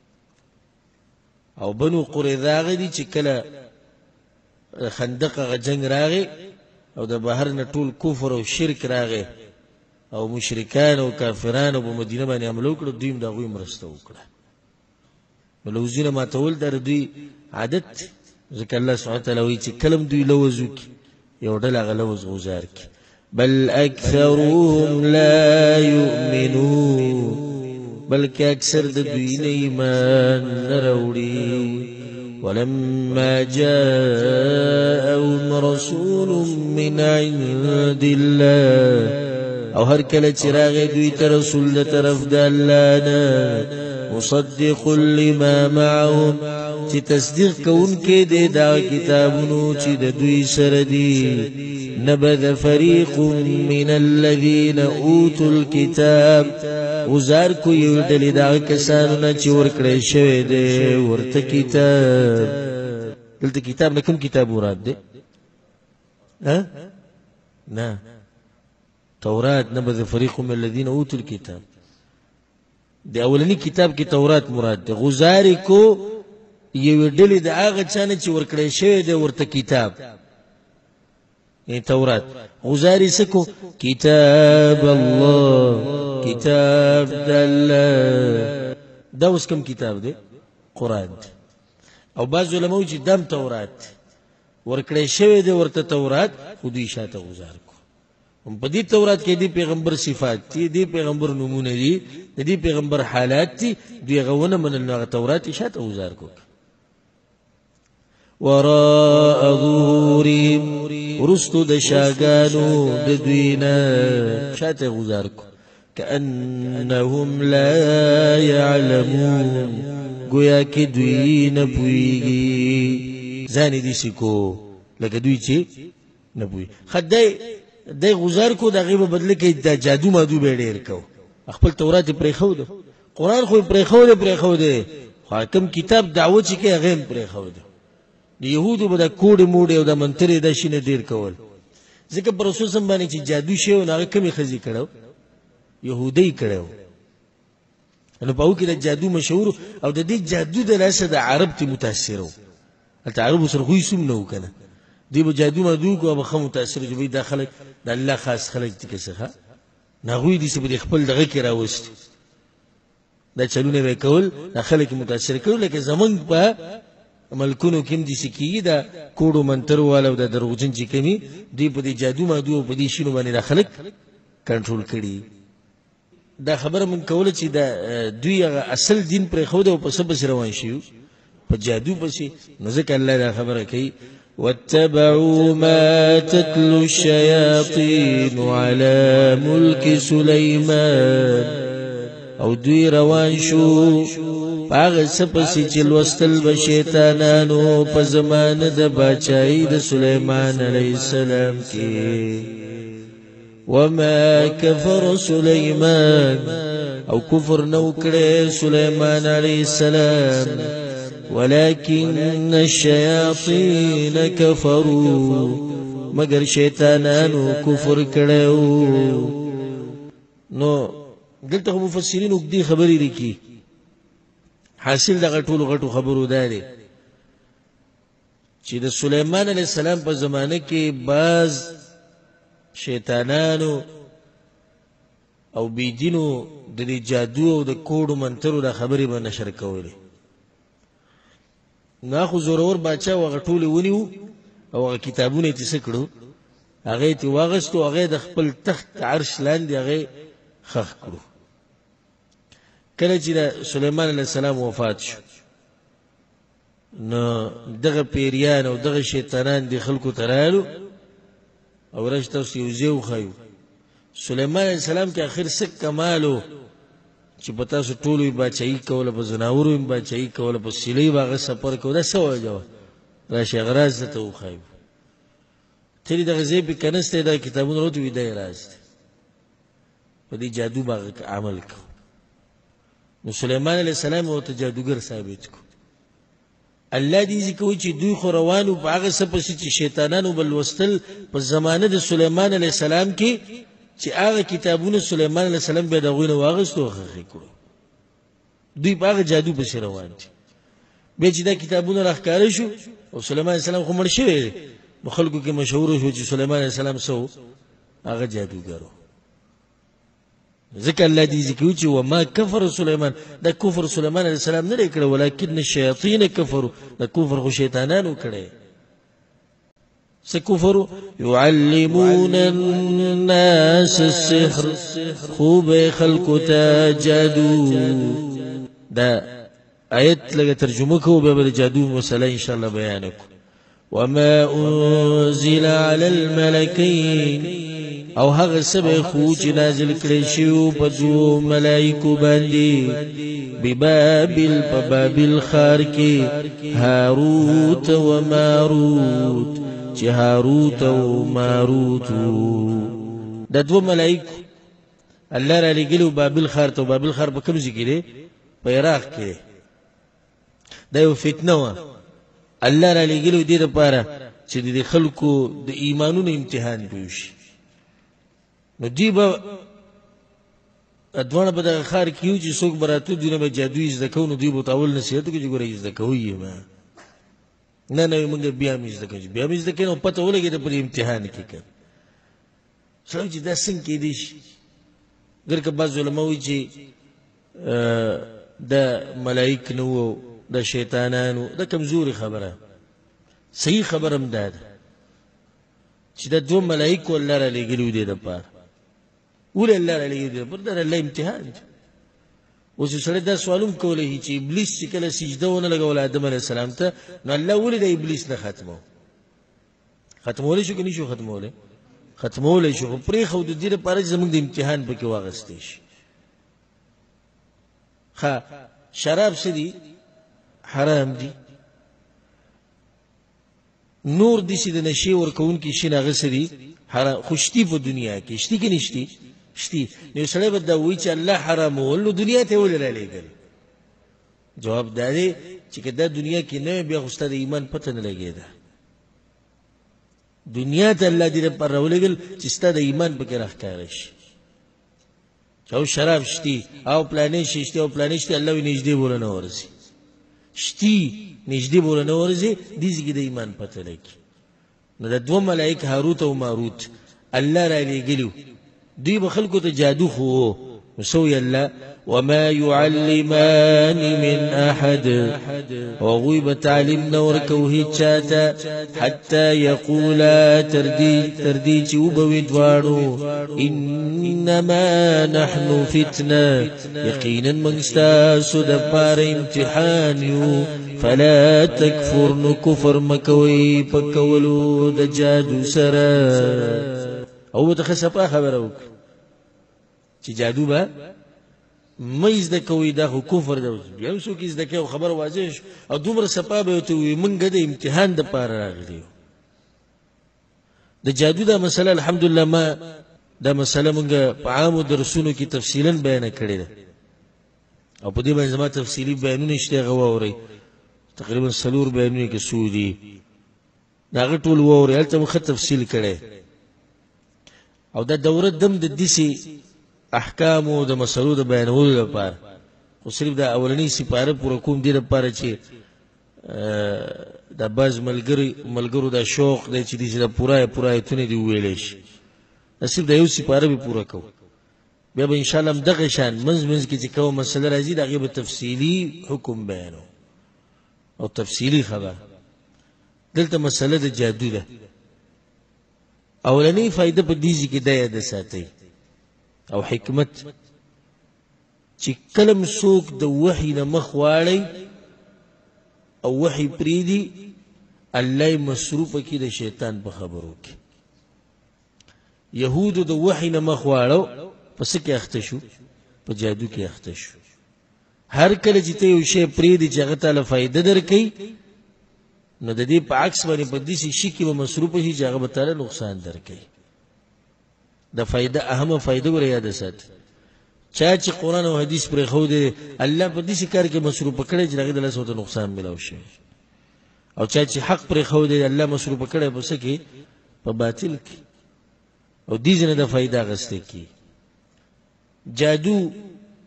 A: او بنو قریظه غدي چې کله خندق جنگ راغی او د بهر نه ټول کفر او شرک راغی او مشرکان او کافرانو په مدینه باندې حمله وکړه، دوی د هغوی مرسته وکړه. نو لوزونه ماتول در دوی عادت، ځکه الله سبحانه وتعالی وایي چې کلم دوی لوز وکړي یو ډله هغه لوز غوزار کړي. بل اکثرهم لا یؤمنون، بلکې اکثر د دوی نه ایمان نه راوړي. ولما جاءهم رسول من عند الله، او هر کله چې راغی دوی ته رسول د طرف د الله نه، مصدق لما معهم، چې تصدیق کوونکی دی دا کتابونو چې د دوی سره دي. نبذ فريق من الذين اوتوا الكتاب، وزار کو یو ډلې دا کسانو نه چې ورکړی شوی دی ورته کتاب. دلته کتاب نه کوم کتاب مراد دی؟ نه تورات نه به فریق من الذین اوتوا الکتاب د اولنی کتاب کې تورات مراد ده غزاری کو یو ډلې د هغه چانه چې ورکړی شوی دی ورته کتاب یعنی تورات غزاری سکو کتاب الله کتاب د الله دا اوس کوم کتاب دی قرآن دی او بعض علماء چې دم تورات ورکړی شوی دی ورته تورات خو دوی شاته غزار کو په دې تورات کې دی پیغمبر صفات دي دی پیغمبر نمونه دي دی پیغمبر حالات دي دوی غوونه من هغه تورات شاته غزار کو وراء ظهورهم ورستو د شاګانو د دوینا شاته غزار کو كأنهم لا يعلمون گویا کې دوی نه پويږي ځان دي سکو لکه دوی چې نه پوي خدای د غزار کو د غیبه بدل کې د جادو مادو به ډیر کو خپل تورات پرې خو ده قران خو پرې خو ده حاکم کتاب دعوت چې کې هغه پرې خو ده د يهودو به د کوډ موډ او د منتري د شینه ډیر کول ځکه پر رسول سم باندې چې جادو شی او هغه کمی خزي کړو يهودي کړو نو په وکړه جادو مشهور او د دې جادو د لاسه د عرب ته متاثرو العرب سره خو یې نو کنه دی به جادو مادو کو به خمو تاثیر کوي داخله د الله خاص خلک دي کسه نه غوي دي چې په خپل دغه کې راوست دا چلونه وکول داخله کې متاثر کول لکه زمنګ په ملکونو کې دي سکی دا کوډو منتر والو د دروغجن چې کمی دی په دې جادو مادو په دې شینو باندې داخله کنټرول کړي دا خبره من کوله چې دا دوی اصل دین پر خو ده او په سبب روان شي په جادو پسې نو ځکه الله دا خبره کوي واتبعوا ما تتلو الشياطين على ملك سليمان او دوی روان شو پاغه سپسی چې لوستل به شیطانانو په زمانه د بچای د سليمان عليه السلام کې وما كفر سليمان او كفر نوكره سليمان عليه السلام ولكن الشياطين كفروا مگر شیطانانو کفر کړو نو دلته مفسرین وګدي خبرې لیکي حاصل دغه ټول غټو خبرو ده چې د سليمان عليه السلام په زمانه کې باز شیطانانو او بيدینو د جادو او د کوډو منترو د خبرې به نشر کولې نه خو زورور بچا وغټولې ونیو او کتابونه یې څکړو هغه ته واغستو هغه د خپل تخت عرش لاندې هغه خخ کړو کله چې سليمان عليه السلام وفات شو نو دغه پیریان او دغه شیطانان د خلکو ترالو او رشتو سیوزیو خایو سليمان عليه السلام کې اخر سک کمالو چې پتا سو ټولو بچای کوله په زناورو بچای کوله په سیلې باغ سفر کوله سو جواب راشه غراز ته وخایو تری دغه زی په کنسته دا کتابونه وروته وی دی راز په دې جادو باغ عمل کو نو سليمان عليه السلام او ته جادوګر ثابت کو الله دې ځکه چې دوی خو روانو په هغه سپس چې شیطانانو بل وستل په زمانه د سليمان عليه السلام کې چې هغه کتابونه سليمان عليه السلام به دغه نو واغستو خخې کړو دوی په هغه جادو په روان دي به چې دا کتابونه راخکاره شو او سليمان عليه السلام خو مړ شوی نو خلکو کې مشهور شو چې سليمان عليه السلام سو هغه جادوګرو ذکر الله دې ذکر چې وما كفر سليمان دا کفر سليمان عليه السلام نه کړ ولکن الشياطين كفروا دا کفر خو شیطانانو کړي سكفروا يعلمون الناس السحر خوب خلق تجادو دا آیت لگا ترجمه کو به جادو مسئله ان شاء الله بیان کو وما انزل على الملكين او هغه سبه خو چې نازل کړي شو په دوه ملائکو باندې ببابل په بابل خار کې هاروت و ماروت چې هاروت او ماروت د دوه ملائکو الله را لګلو بابل خار ته بابل خار په کوم ځای کې دی په عراق کې دا یو فتنه و الله را لګلو دې لپاره چې د خلکو د ایمانونو امتحان وشي نو دی به ادوانه به دغه ښار کې یو چې څوک به راتلو دوی نه به جادو زده کوو نو دوی به ورته اول نصیحت وکړي چې ګوره زده کوئ یې مه نه نه موږ بیا مې زده کوو بیا مې زده کوي نو پته ولګېده پر امتحان کې که سړی چې دا څنګه کېدی شي ګر که بعض علما وایي چې د ملایک نه وو د شیطانانو دا کمزوري خبره صحیح خبره هم دا ده چې دا دوه ملایکو الله را لېږلي و دې دپاره ولې الله را لېږلي دې دپاره دا د الله امتحان دی اوس یو سړی دا سوال هم کولی شي چې ابلیس چې کله سجده ونه لګوله آدم علیه السلام ته نو الله ولې د ابلیس نه ختمو ختمولی شو که نه شو ختمولی ختمولی شو خو پرېښود دې دپاره چې زموږ د امتحان پکې واغستی شي ښه شراب څه دي حرام دي نور داسې د نشې ورکوونکي شي نه هغه څه دي حرام خو شتي په دنیا کې شتي که نه شتي شتي نو سړی به دا وایي چې الله حرامول نو دنیا ته یې ولې رالیږل جواب دا دی چې که دا دنیا کې نه وي بیا خو ستا د ایمان پته نه لګېده دنیا ته الله دې دپاره راولېږل چې ستا د ایمان پکې راښکاره شي چې او شراب شتي او پلانې شي شتي او پلانې شتي الله وایي نږدې بوله نه ورځي شتي نږدې بوله نه ورځي دې ځای کې د ایمان پته لګي نو د دوه ملایک هاروت او ماروت الله را لېږلي دوی به خلکو ته جادو خو نو سوی الله وما يعلمان من احد وغوی به تعلیم نه ورکو هیچ چاته حتی یقولا تردی چې وبوي دواړو انما نحن فتنه یقینا موږ ستاسو دپاره امتحان یو فلا تکفر نو کفر مکوئ په کولو د جادو سره او ته ښه صفا خبره وکړه چې جادو به مه زده کوئ دا خو کفر دی بیا هم څوک زده کوي خبره واضح شو او دومره صفا به ورته ووایي موږ د امتحان دپاره راغلي یو د جادو دا مسله الحمدلله ما دا مسله موږ په عامو درسونو کې تفصیلا بیانه کړې ده او په دې باندې زما تفصیلي بیانونه شته هغه واورئ تقریبا 4 بیانونه کې څو دي د هغه ټول واورئ هلته مو ښه تفصیل کړی او دا دوره دم د داسې احکامو د مسلو د بیانولو لپاره خو صرف دا اولنۍ سپاره پوره کوم دې لپاره چې دا بعض ملګرو دا شوق دی چې داسې دا پوره ایتونه دې وویلی شي دا صرف دا یو سپاره به پوره کوو بیا به انشاءالله همدغه شان منځ کې چې کومه مسله راځي د هغې به تفصیلي حکم بیانو او تفصیلي خبر دلته مسله د جادو ده اولنی فائدہ په دې کې دا یاد ساتئ او حکمت چې کلم څوک د وحی نه مخ واړی او وحی پریدي الله مصروف کی د شیطان په خبرو کې يهود د وحی نه مخ واړو پس کې اخته شو په جادو کې اخته شو هر کله چې ته یو شی پریدي چې هغه تعالی فائدہ درکې نو د دې په عکس باندې په دې شي کې به مصروف شي چې هغه به تعالی نقصان درکې د فائدہ اهمه فائدہ ور یاد سات چا چې قران او حدیث پر خو دې الله په دې کار کې مصروف کړي چې هغه د الله سره نقصان ملاو شي او چا چې حق پر خو دې الله مصروف کړي پس کې په باطل کې او دې نه د فائدہ غسته کې جادو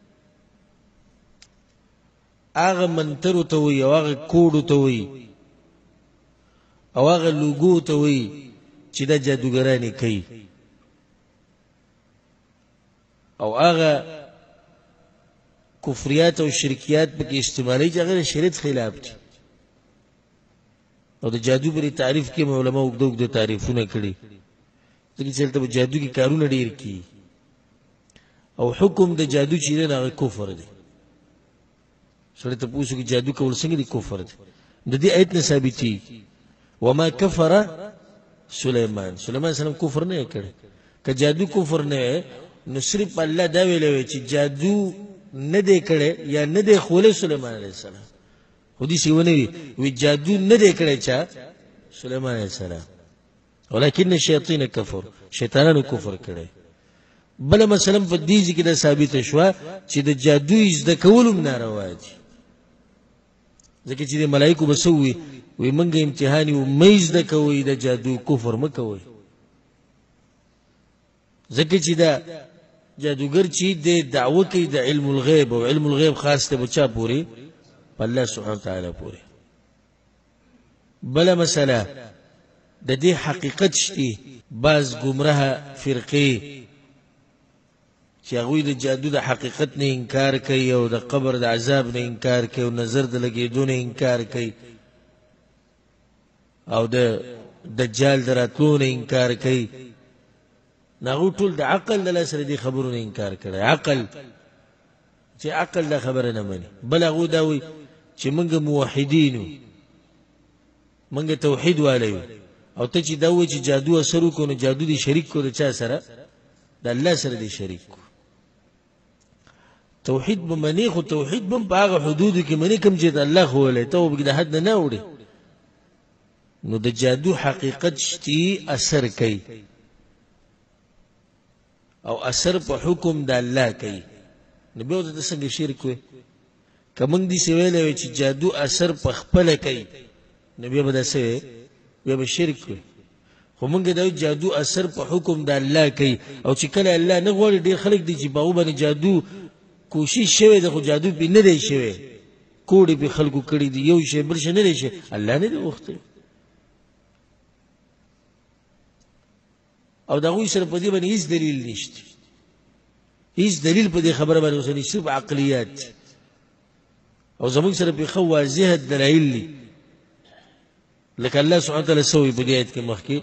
A: هغه منتر ته وي او هغه کوډ ته وي او هغه لوګو ته وي چې دا جادوګرانی کوي او هغه کفریات او شرکیات پکې استعمالي چې هغه شریعت خلاف دي او د جادو پر تعریف کې علماء وګدو تعریفونه کړي ځکه چې تل جادو کې کارونه ډیر کی او حکم د جادو چې نه هغه کفر دی سره ته پوښتنه کې جادو کول څنګه دی کفر دی د دې آیت نه ثابتي وما كفر سليمان سلام کفر نه کړي که جادو کفر نه نو صرف الله دا ویلوي چې جادو نه دی کړي یا نه دی خوله سليمان عليه السلام خودي سیونه وی جادو نه دی کړي چا سليمان عليه السلام ولكن الشياطين كفر شیطانانو کفر کړي بل مثلا په دې کې دا ثابت شو چې د جادو زده کولم ناروا دي ځکه چې د ملائکه بسوي وی منګه امتحان یو مېز د کوي د جادو کفر مکوي ځکه چې دا جادوګر چې د دعوه کوي د علم الغیب، او علم الغیب خاص ته بچا پوری په الله سبحانه وتعالی پوری. بل مسله د دې حقیقت شته، بعض گمراه فرقې چې هغوی د جادو د حقیقت نه انکار کوي، او د قبر د عذاب نه انکار کوي، او نظر د لګېدو نه انکار کوي، او د دجال د راتلو نه انکار کوي. ناغو ټول د عقل د لاسره دي خبرو نه انکار کړي. عقل چې عقل دا خبره نه مني. بل هغو دا وایي چې موږ موحدینو، موږ توحید والیو، او ته چې دا وایي چې جادو اثر وکړو نو جادو دې شریک کړو د چا سره؟ د الله سره دې شریک کړو. توحید به منې، خو توحید به په هغه حدودو کې منې کوم چې د الله ښوولی، ته به د حد نه اوړې. نو د جادو حقیقت شتي اثر کوي، او اثر په حکم د الله کوي. نو بیا ورته څنګه شرک وي؟ که موږ داسې ویلی وی چې جادو اثر په خپله کوي، نو بیا به داسې وی، بیا به شرک وي. خو موږ دا جادو اثر په حکم د الله کوي، او چې کله الله نه غواړي، ډېر خلک دي چې په هغو باندې جادو کوشش شوی ده، خو جادو پې نه دی شوی، کوډې پې خلکو کړي دي، یو شی بل شی نه دی شوی، الله نه دی غوښتی. او د هغوی سره په دې باندې هېڅ دلیل نشته، هېڅ دلیل په دې خبره باندې اوسه نشته، صرف عقلیات. او زموږ سره پې ښه واضحه دلایل دي، لکه الله سبحانه وتعالی څه وایي په دې آیت کې مخکې: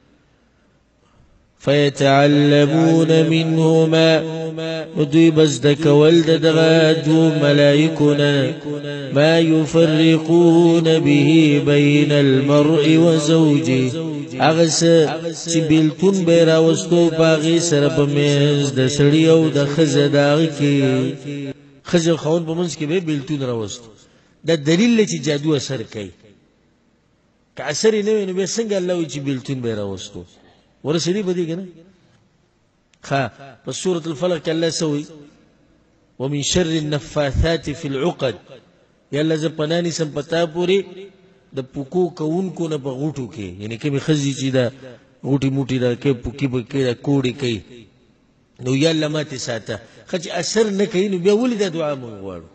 A: فیتعلمون منهما، دوی به زده کول د دغه دوو ملایکو نه، ما یفرقون به بین المرء و زوجه، هغه څه چې بېلتون به یې راوستو په هغې سره په منځ د سړي او د ښځه د هغه کې، ښځې او خاوند په منځ کې به یې بېلتون راوستو. دا دلیل دی چې جادو اثر کوي. که اثر یې نه وي نو بیا څنګه الله وایي چې بېلتون به یې راوستو؟ ورسېدی په دې که نه؟ ښه، په سورة الفلق کې الله څه وایي؟ ومن شر النفاثات في العقد، یا الله زه پناه نیسم په تا پورې د پوکو کوونکو نه په غوټو کې، یعنې کومې ښځې چې دا غوټې موټې دا کوي، پوکي به کوي، دا کوډې کوي، نو یا الله ماتې ساته. ښه چې اثر نه کوي نو بیا ولې دا دعا موږ غواړو؟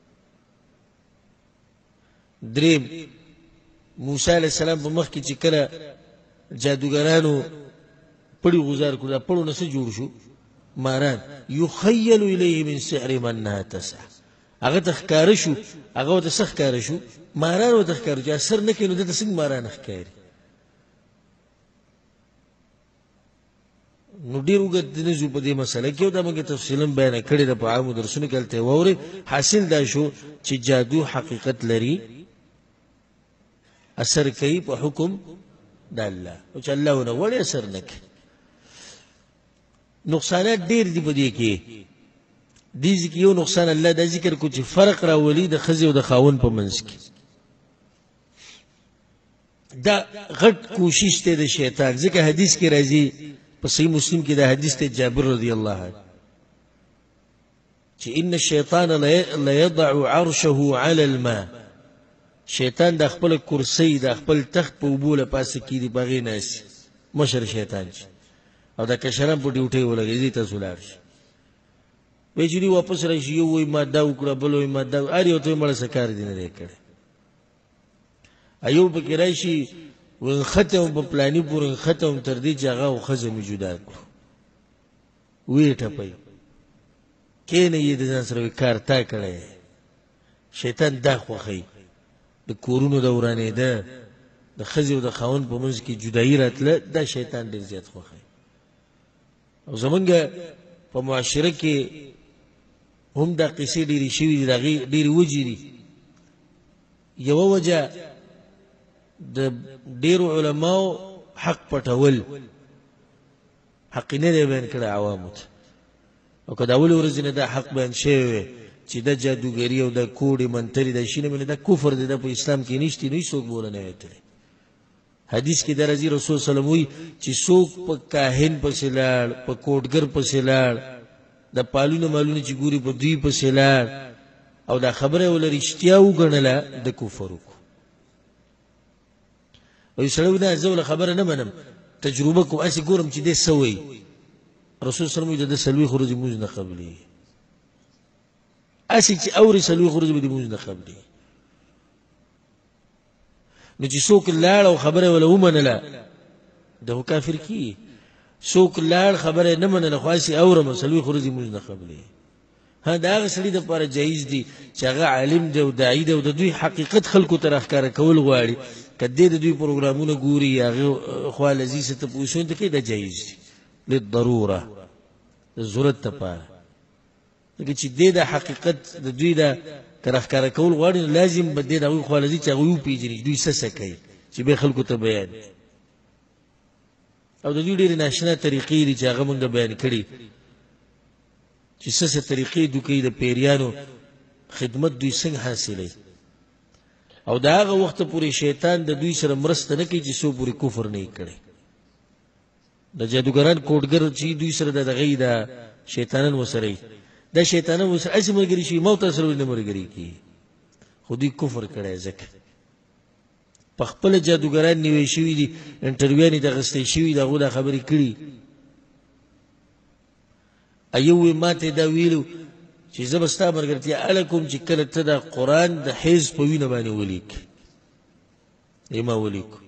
A: دریم، موسی علیه السلام په مخ کې چې کله جادوګرانو پړی غزار کړو، دا پړو نه څه جوړ شو؟ ماران. یخیل الیه من سحر من انها تسعى، هغه ته ښکاره شو، هغه ورته څه ښکاره شو؟ ماران ورته ښکاره چې اثر نه کوي، نو دته څنګه ماران ښکاري؟ نو ډېر اوږد نه ځو په دې مسله کې، او دا موږ تفصیلا بیانه کړې ده په عامو درسونو کې، هلته یې واورئ. حاصل دا شو چې جادو حقیقت لري، اثر کوي په حکم د الله، او چې الله ونه غواړي اثر نه کوي. نقصانات ډېر دي په دې کې. دې کې یو نقصان الله دا ذکر کو چې فرق راولي د ښځې او د خاوند په منځ کې. دا غټ کوشش دی د شیطان، ځکه حدیث کې راځي په صحیح مسلم کې دا حدیث دی جابر رضی الله عنه چې ان الشیطان لیضع عرشه علی الماء، شیطان د خپل کرسی د خپل تخت په اوبو له پاسه کېږي، په هغې ناستي مشر شیطان چې، او دا کشران په ډیوټۍ ولګېږي، دې تاسو لاړ شي، وایي چې دوی واپس راشي، یو وایي ما دا وکړه، بل وایي ما دا، هر یو ته وایي مړه څه کار دې نه دی کړی. یو پکې راشي ونښته وم په پلاني پورې نښته وم تر دې چې هغه او ښځه مې جدا کړو، ویې ټپوي، کښېنه یې د ځان سره وایي کار تا کړی. شیطان دا خوښوي، د کورونو د ورانېده، د ښځې او د خاوند په منځ کې جدایي راتله، دا شیطان ډېر زیات خوښوي. او زمونږ په معاشره کې هم دا قصې ډېرې شوي دي، د هغې ډېرې وجې دي. یوه وجه د ډېرو علماو حق پټول، حق نه دی بیان کړی عوامو ته، او که د اولې ورځې نه دا حق بیان شوی وی چې دا جادوګري او دا کوډې منترې دا شي نه، دا کفر دی، دا په اسلام کې نشته، نو هېڅوک به ونه ویتلی. حدیث کې دا راځي رسول صلی الله علیه وسلم وایي چې څوک په کاهن پسې لاړ، په کوډګر پسې لاړ، د پالونه مالونه چې ګوري په دوی پسې لاړ، او دا خبره یې ولې رښتیا وګڼله، د کفر وکړو. او یو سړی وایي نه زه ولې خبره نه منم، تجربه کوم، هسې ګورم چې دی څه وایي، رسول صلی الله علیه وسلم د سلوي خروج موږ نه قبلي اسی چې اوري سلوي خروج به موږ نه قبلي نو چې څوک لاړ او خبره ولا ومنله ده کافر کی څوک لاړ خبره نه منله خاصي اورم سلوي خروج موږ نه قبلي ها دا هغه سړي دپاره جایز دي چې هغه عالم دی او داعي دی او د دوی حقیقت خلکو ته راښکاره کول غواړي که دې د دوی پروګرامونه ګوري هغه خوا لذیذ ته پوښتنه ته کوي دا جایز دي للضروره د ضرورت دپاره لکه چې دې د حقیقت د دوی د که راښکاره کول غواړي نو لازم به دې د هغوی خوا لذي چې هغوی وپېژني دوی څه کوي چې بیا خلکو ته بیان او د دوی ډېرې ناشنا طریقې دي چې هغه موږ بیان کړي چې څه طریقې دوی کوي د پیریانو خدمت دوی څنګه حاصلوي او د هغه وخته پورې شیطان د دوی سره مرسته نه کوي چې څو پورې کفر نه یې کړی د جادوګران کوډګر چې دوی سره د دغې د شیطانان ورسره دا شیطانان ورسره هسې ملګري شي ما ورته سره نه ملګري کېږي خو دوی کفر کړی ځکه په خپله جادوګران نیوی شوي دي انټرویویانې د اخیستی شوي د هغو دا خبرې کړي ایو ما ته دا ویلو چې زه به ستا ملګرتیا هله کوم چې کله ته د قرآن د حفظ په وینه باندې ولیکې ما ولیکو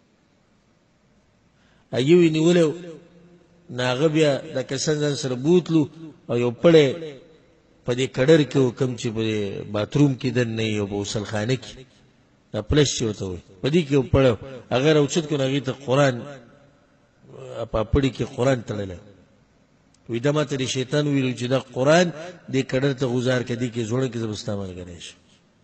A: ایو یې نیولی نو هغه بیا دا کسان ځان سره بوتلو او یو پړی په دې کډر کې و کوم چې په باتروم کې دننه یې او په غسلخانه کې دا پلش چې ورته وایي په دې کې یو پړی هغه راوچت کړو نو هغې ته قرآن په پړي کې قرآن تړلی وی دا ما ته د شیطان ویلو چې دا قرآن دې کډر ته غوزار که دې کې زوړه کې زه به ستا ملګری شم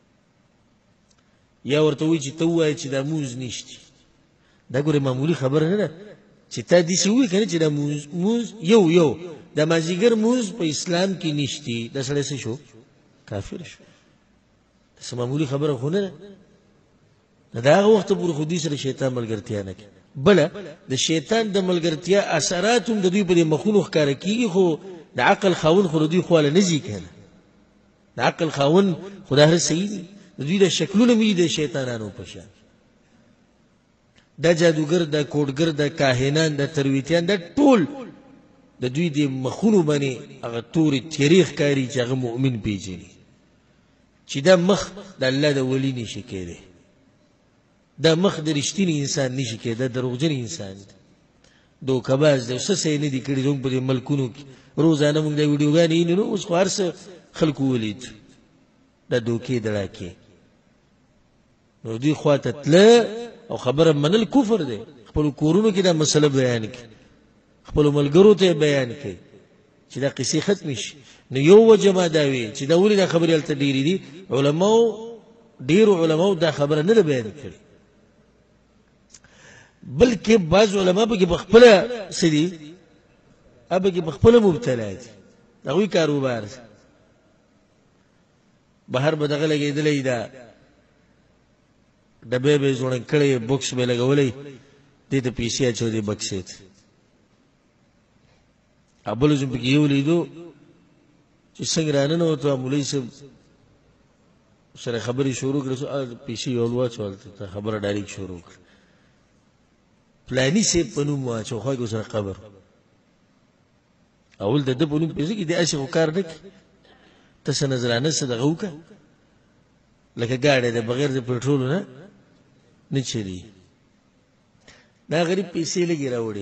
A: یا ورته وایي چې ته ووایه چې دا مونځ نشتي دا ګورې معمولي خبره نه ده چې تا داسې ووایي که نه چې دا مونځ یو د مازدیګر مونځ په اسلام کې نشتي دا سړی څه شو کافر شو داسې معمولي خبره خو نه ده د هغه وخته پورې خو دوی سره شیطان ملګرتیا نه کوي بله د شیطان د ملګرتیا اثرات هم د دوی په دې مخونو ښکاره کېږي خو د عقل خاون خو د دوی خواله نه ځي که نه د عقل خاون خو دا هر صحیح دي د دوی د شکلونه مې د شیطانانو په شان دا جادوګر دا کوډګر دا کاهنان دا ترویتیان دا ټول د دوی د مخونو باندې هغه تورې تیرې ښکاري چې هغه مؤمن پېژني چې دا مخ د الله د ولي نشي کېدی دا مخ د رښتیني انسان نشي کېدی دا دروغجن انسان دی دوکهباز دی څه څه یې نه دي کړي زموږ په دې ملکونو کې روزانه موږ دا ویډیوګانې وینو نو اوس خو هر څه خلکو ولید دا دوکې دړاکې نو دوی خوا ته تله او خبره منل کفر دی خپلو کورونو کې دا مسله بیان کړي خپلو ملګرو ته بیان کړي چې دا قصې ختمې شي نو یو وجه ما دا وي چې دا ولې دا خبرې هلته ډېرې دي ډېرو علماو دا خبره نه ده بیان کړې بلکې بعض علما پکې پخپله څه دي پکې پخپله مبتلا دي د هغوی کاروبار بهر به دغه لګېدلی دا ډبې به یې ځوړن کړی بکس به یې لګولی دې ته پیسې اچولې بکسې ته بلو زم پکې یو لیدو چې څنګه راننوتو مولوي صاحب سره خبرې شروع کړې پیسې یو واچول ته خبره ډایرکټ شروع کړه پلاني صاحب په نوم واچو خو سره قبر اول د ده په نوم پیسې کې دې هسې خو کار نه کړي ته څه نظرانه څه دغه وکړه لکه ګاډی دی بغیر د پېټرولو نه چلېږي دا غریب پیسې لږې راوړې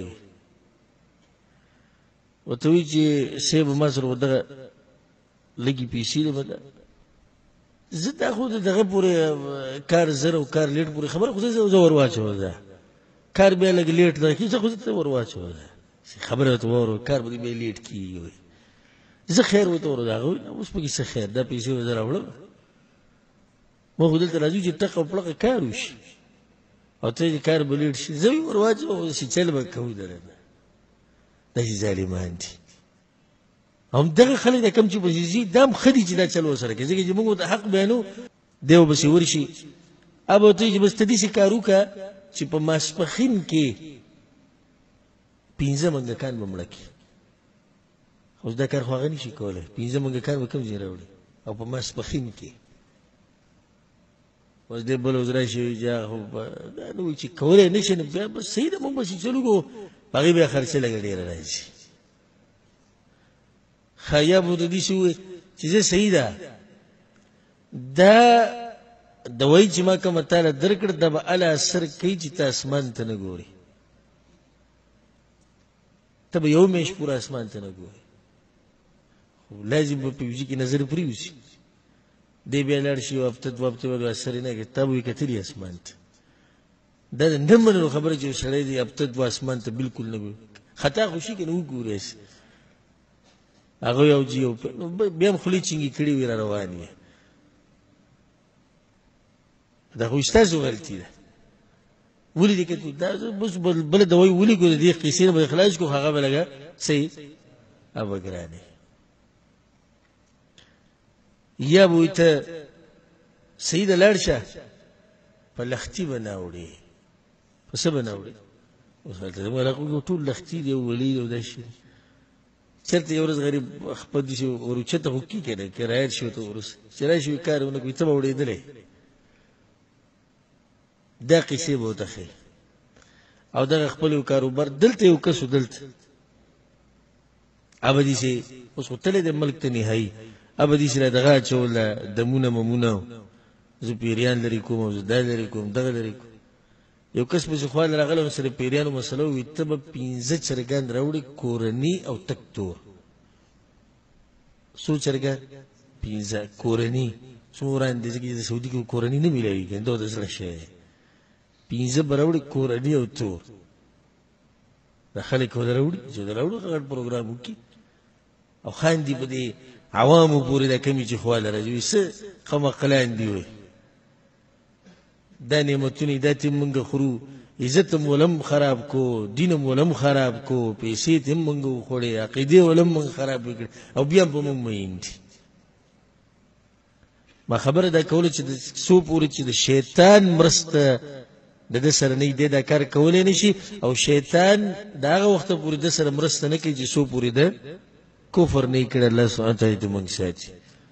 A: ورته وایي چې صاحب ما سره دغه لږې پیسې دي زه دا خو د دغه پورې کار زر او کار لیټ پورې خبره خو زه ور واچوم ده کار بیا لږ لیټ ده زه خو زه ور واچوم ده خبره ورته واورو کار به دې بیا لیټ کېږي زه خیر ورته ور هغه اوس پکې څه خیر دا پیسې زه راوړم ما خو دلته راځو چې ټقه او پړقه کار وشي او ته چې کار به لیټ شي زه ور واچوم چې چل به کوو درنه داسې ظالمان دي هم دغه خلک دا کم چې پسې ځي دا هم ښه دي چې دا چل ورسره کوي ځکه چې موږ ورته حق بیانو دی به پسې ورشي اب ورته وایي چې بس ته داسې کار وکړه چې په ماسپښین کې 15 منګکان به مړه کړي اوس دا کار خو هغه نه شي کولی 15 منګکان به کوم ځای راوړي او په ماسپښین کې اوس دې بل ورځ راشي دا نو چې کولی نه شي نو بیا بس صحیح ده موږ به چې چلو کو هغې بیا خرچه لږه ډېره راځي خیا به د دې شي ووایي چې زه صحیح ده دا دوایي چې ما کومه تاله درکړه دا به اله اثر کوي چې ته اسمان ته نه ګورې ته به یو میاشت پوره اسمان ته نه ګورې خو لازم به په وجې کې نظر پرېوځي دی بیا لاړ شي یو هفته دوه هفتې به اثر یې نه کوي تا به وایي کتلي اسمان ته دا د نه منلو خبره چې یو سړی دی هفته دوه اسمان ته بلکل نه ګوري خطا خو شي که نه وګورې هغه یو جي بیا هم خولې چینګې کړې وي را روان یې دا خو ستاسو غلطي ده ولې دې کتو دا بس بله دوایي ولیکو د دې قیسې نه به خلاص کړو هغه به لږه صحیح ابه ګرانې یا به وایي ته صحیح ده لاړ شه په لختي به نه وړې په څه به نه وړې اوس هلته زموږ علاقو ټول لختي دی او ولي او دا شي چېرته یو ورځ غریب خپل دي چې ور اوچته خو کي که نه کرایه شي ورته ورس چې راشي وي کار ونه کوي ته به وړېدلی دا قصې به ورته ښیي او دغه خپل یو کاروبار دلته یو کس دلته ابه دي چې اوس خو تللی دی ملک ته نهایي ابه دي چې را دغه اچوله دمونه ممونه زه پیریان لرې کوم او زه دا لرې کوم دغه لرې کوم یو کس پسې خواله راغلی نو سره پیریانو مسله ووایي ته به 15 چرګان راوړې کورني او تک تور څو چرګان 15 کورني څومره اندازه کې د سعودي کې کورني نه میلاوي کنه دا د زړه شی 15 به راوړې کورني او تور دا خلک به راوړي چې دا راوړو غټ پروګرام وکړي او خاندي په دې عوامو پورې دا کمې چې خواله راځي څه خمقلان دي وایي دا نعمتونه دا ته مونږ خورو عزت مولم خراب کو دین مولم خراب کو پیسې ته مونږ خوړې عقیده ولم مونږ خراب کړ او بیا په مونږ مین دي ما خبره دا کوله چې سو پورې چې د شیطان مرسته د دې سره نه دی دا کار کولای نشي او شیطان داغه وخت پورې د سره مرسته نه کوي چې سو پورې ده کفر نه کړي الله سبحانه وتعالى دې مونږ ساتي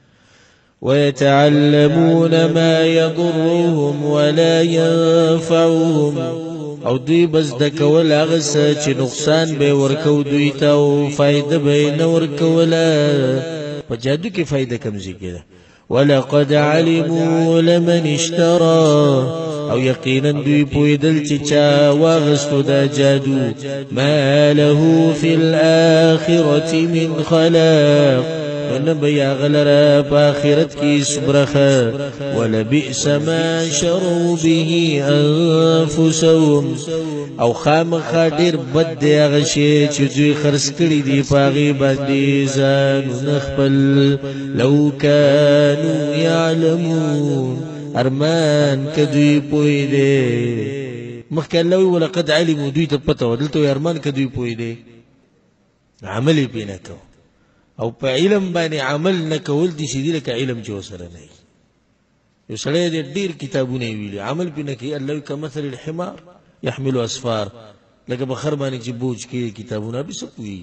A: ويتعلمون ما يضرهم ولا ينفعهم او دوی بس د کول هغه څه چې نقصان به ورکو دوی ته او فائدہ به نه ورکوله په جادو کې فائدہ کمزې کېده ولقد علموا لمن اشترى او یقینا دوی پویدل چې چا واغستو دا جادو ما له فی الآخرة من خلاق ونبي غلرا باخرت کی سبرخه ولبئس ما شروا به انفسهم او خامخا ډیر بد دی هغه شی چې دوی خرڅ کړي دي پاغي باندې ځانونه خپل لو كانوا يعلمون ارمان کدوی پوی دی مخکلوی ولقد علموا دوی ته پته ودلته ارمان کدوی پوی دی عمل پې نه کو او په علم باندې عمل نه کول دي چې لکه علم جو سره نه یو سړی دې ډیر کتابونه ویلي عمل پې نه کوي الله کمثل الحمار يحمل اسفار لکه بخر باندې چې بوج کې کتابونه به سپوي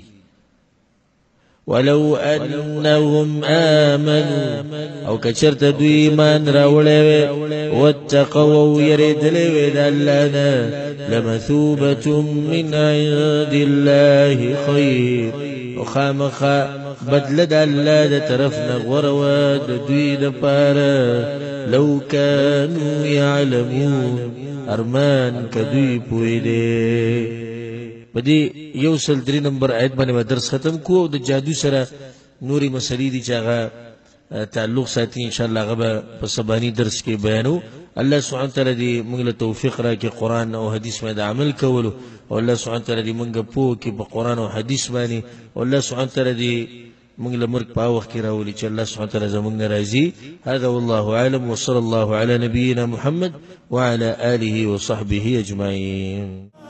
A: ولو انهم امنوا او کچرته دوی ایمان راوړې واتقوا ويردلې ود الله لمثوبه من عند الله خير وخامخ بدل د الله د طرف نه غوړو د دوی لپاره لو كانوا يعلمون ارمان کدوی پوی دی بدی یو سل 3 نمبر آیت باندې درس ختم کو د جادو سره نوري مسلې دي چې هغه تعلق ساتي ان شاء الله غبا په سبانی درس کې بیانو الله سبحانه وتعالى دې موږ له توفیق راکړي قران او حدیث باندې عمل کولو او الله سبحانه وتعالى دې موږ په کې په قران او حدیث باندې او الله سبحانه وتعالى دې موږ له مرګ په وخت کې راولي چې الله سبحانه وتعالى زموږ ناراضي هذا والله اعلم وصلى الله على نبينا محمد وعلى اله وصحبه اجمعين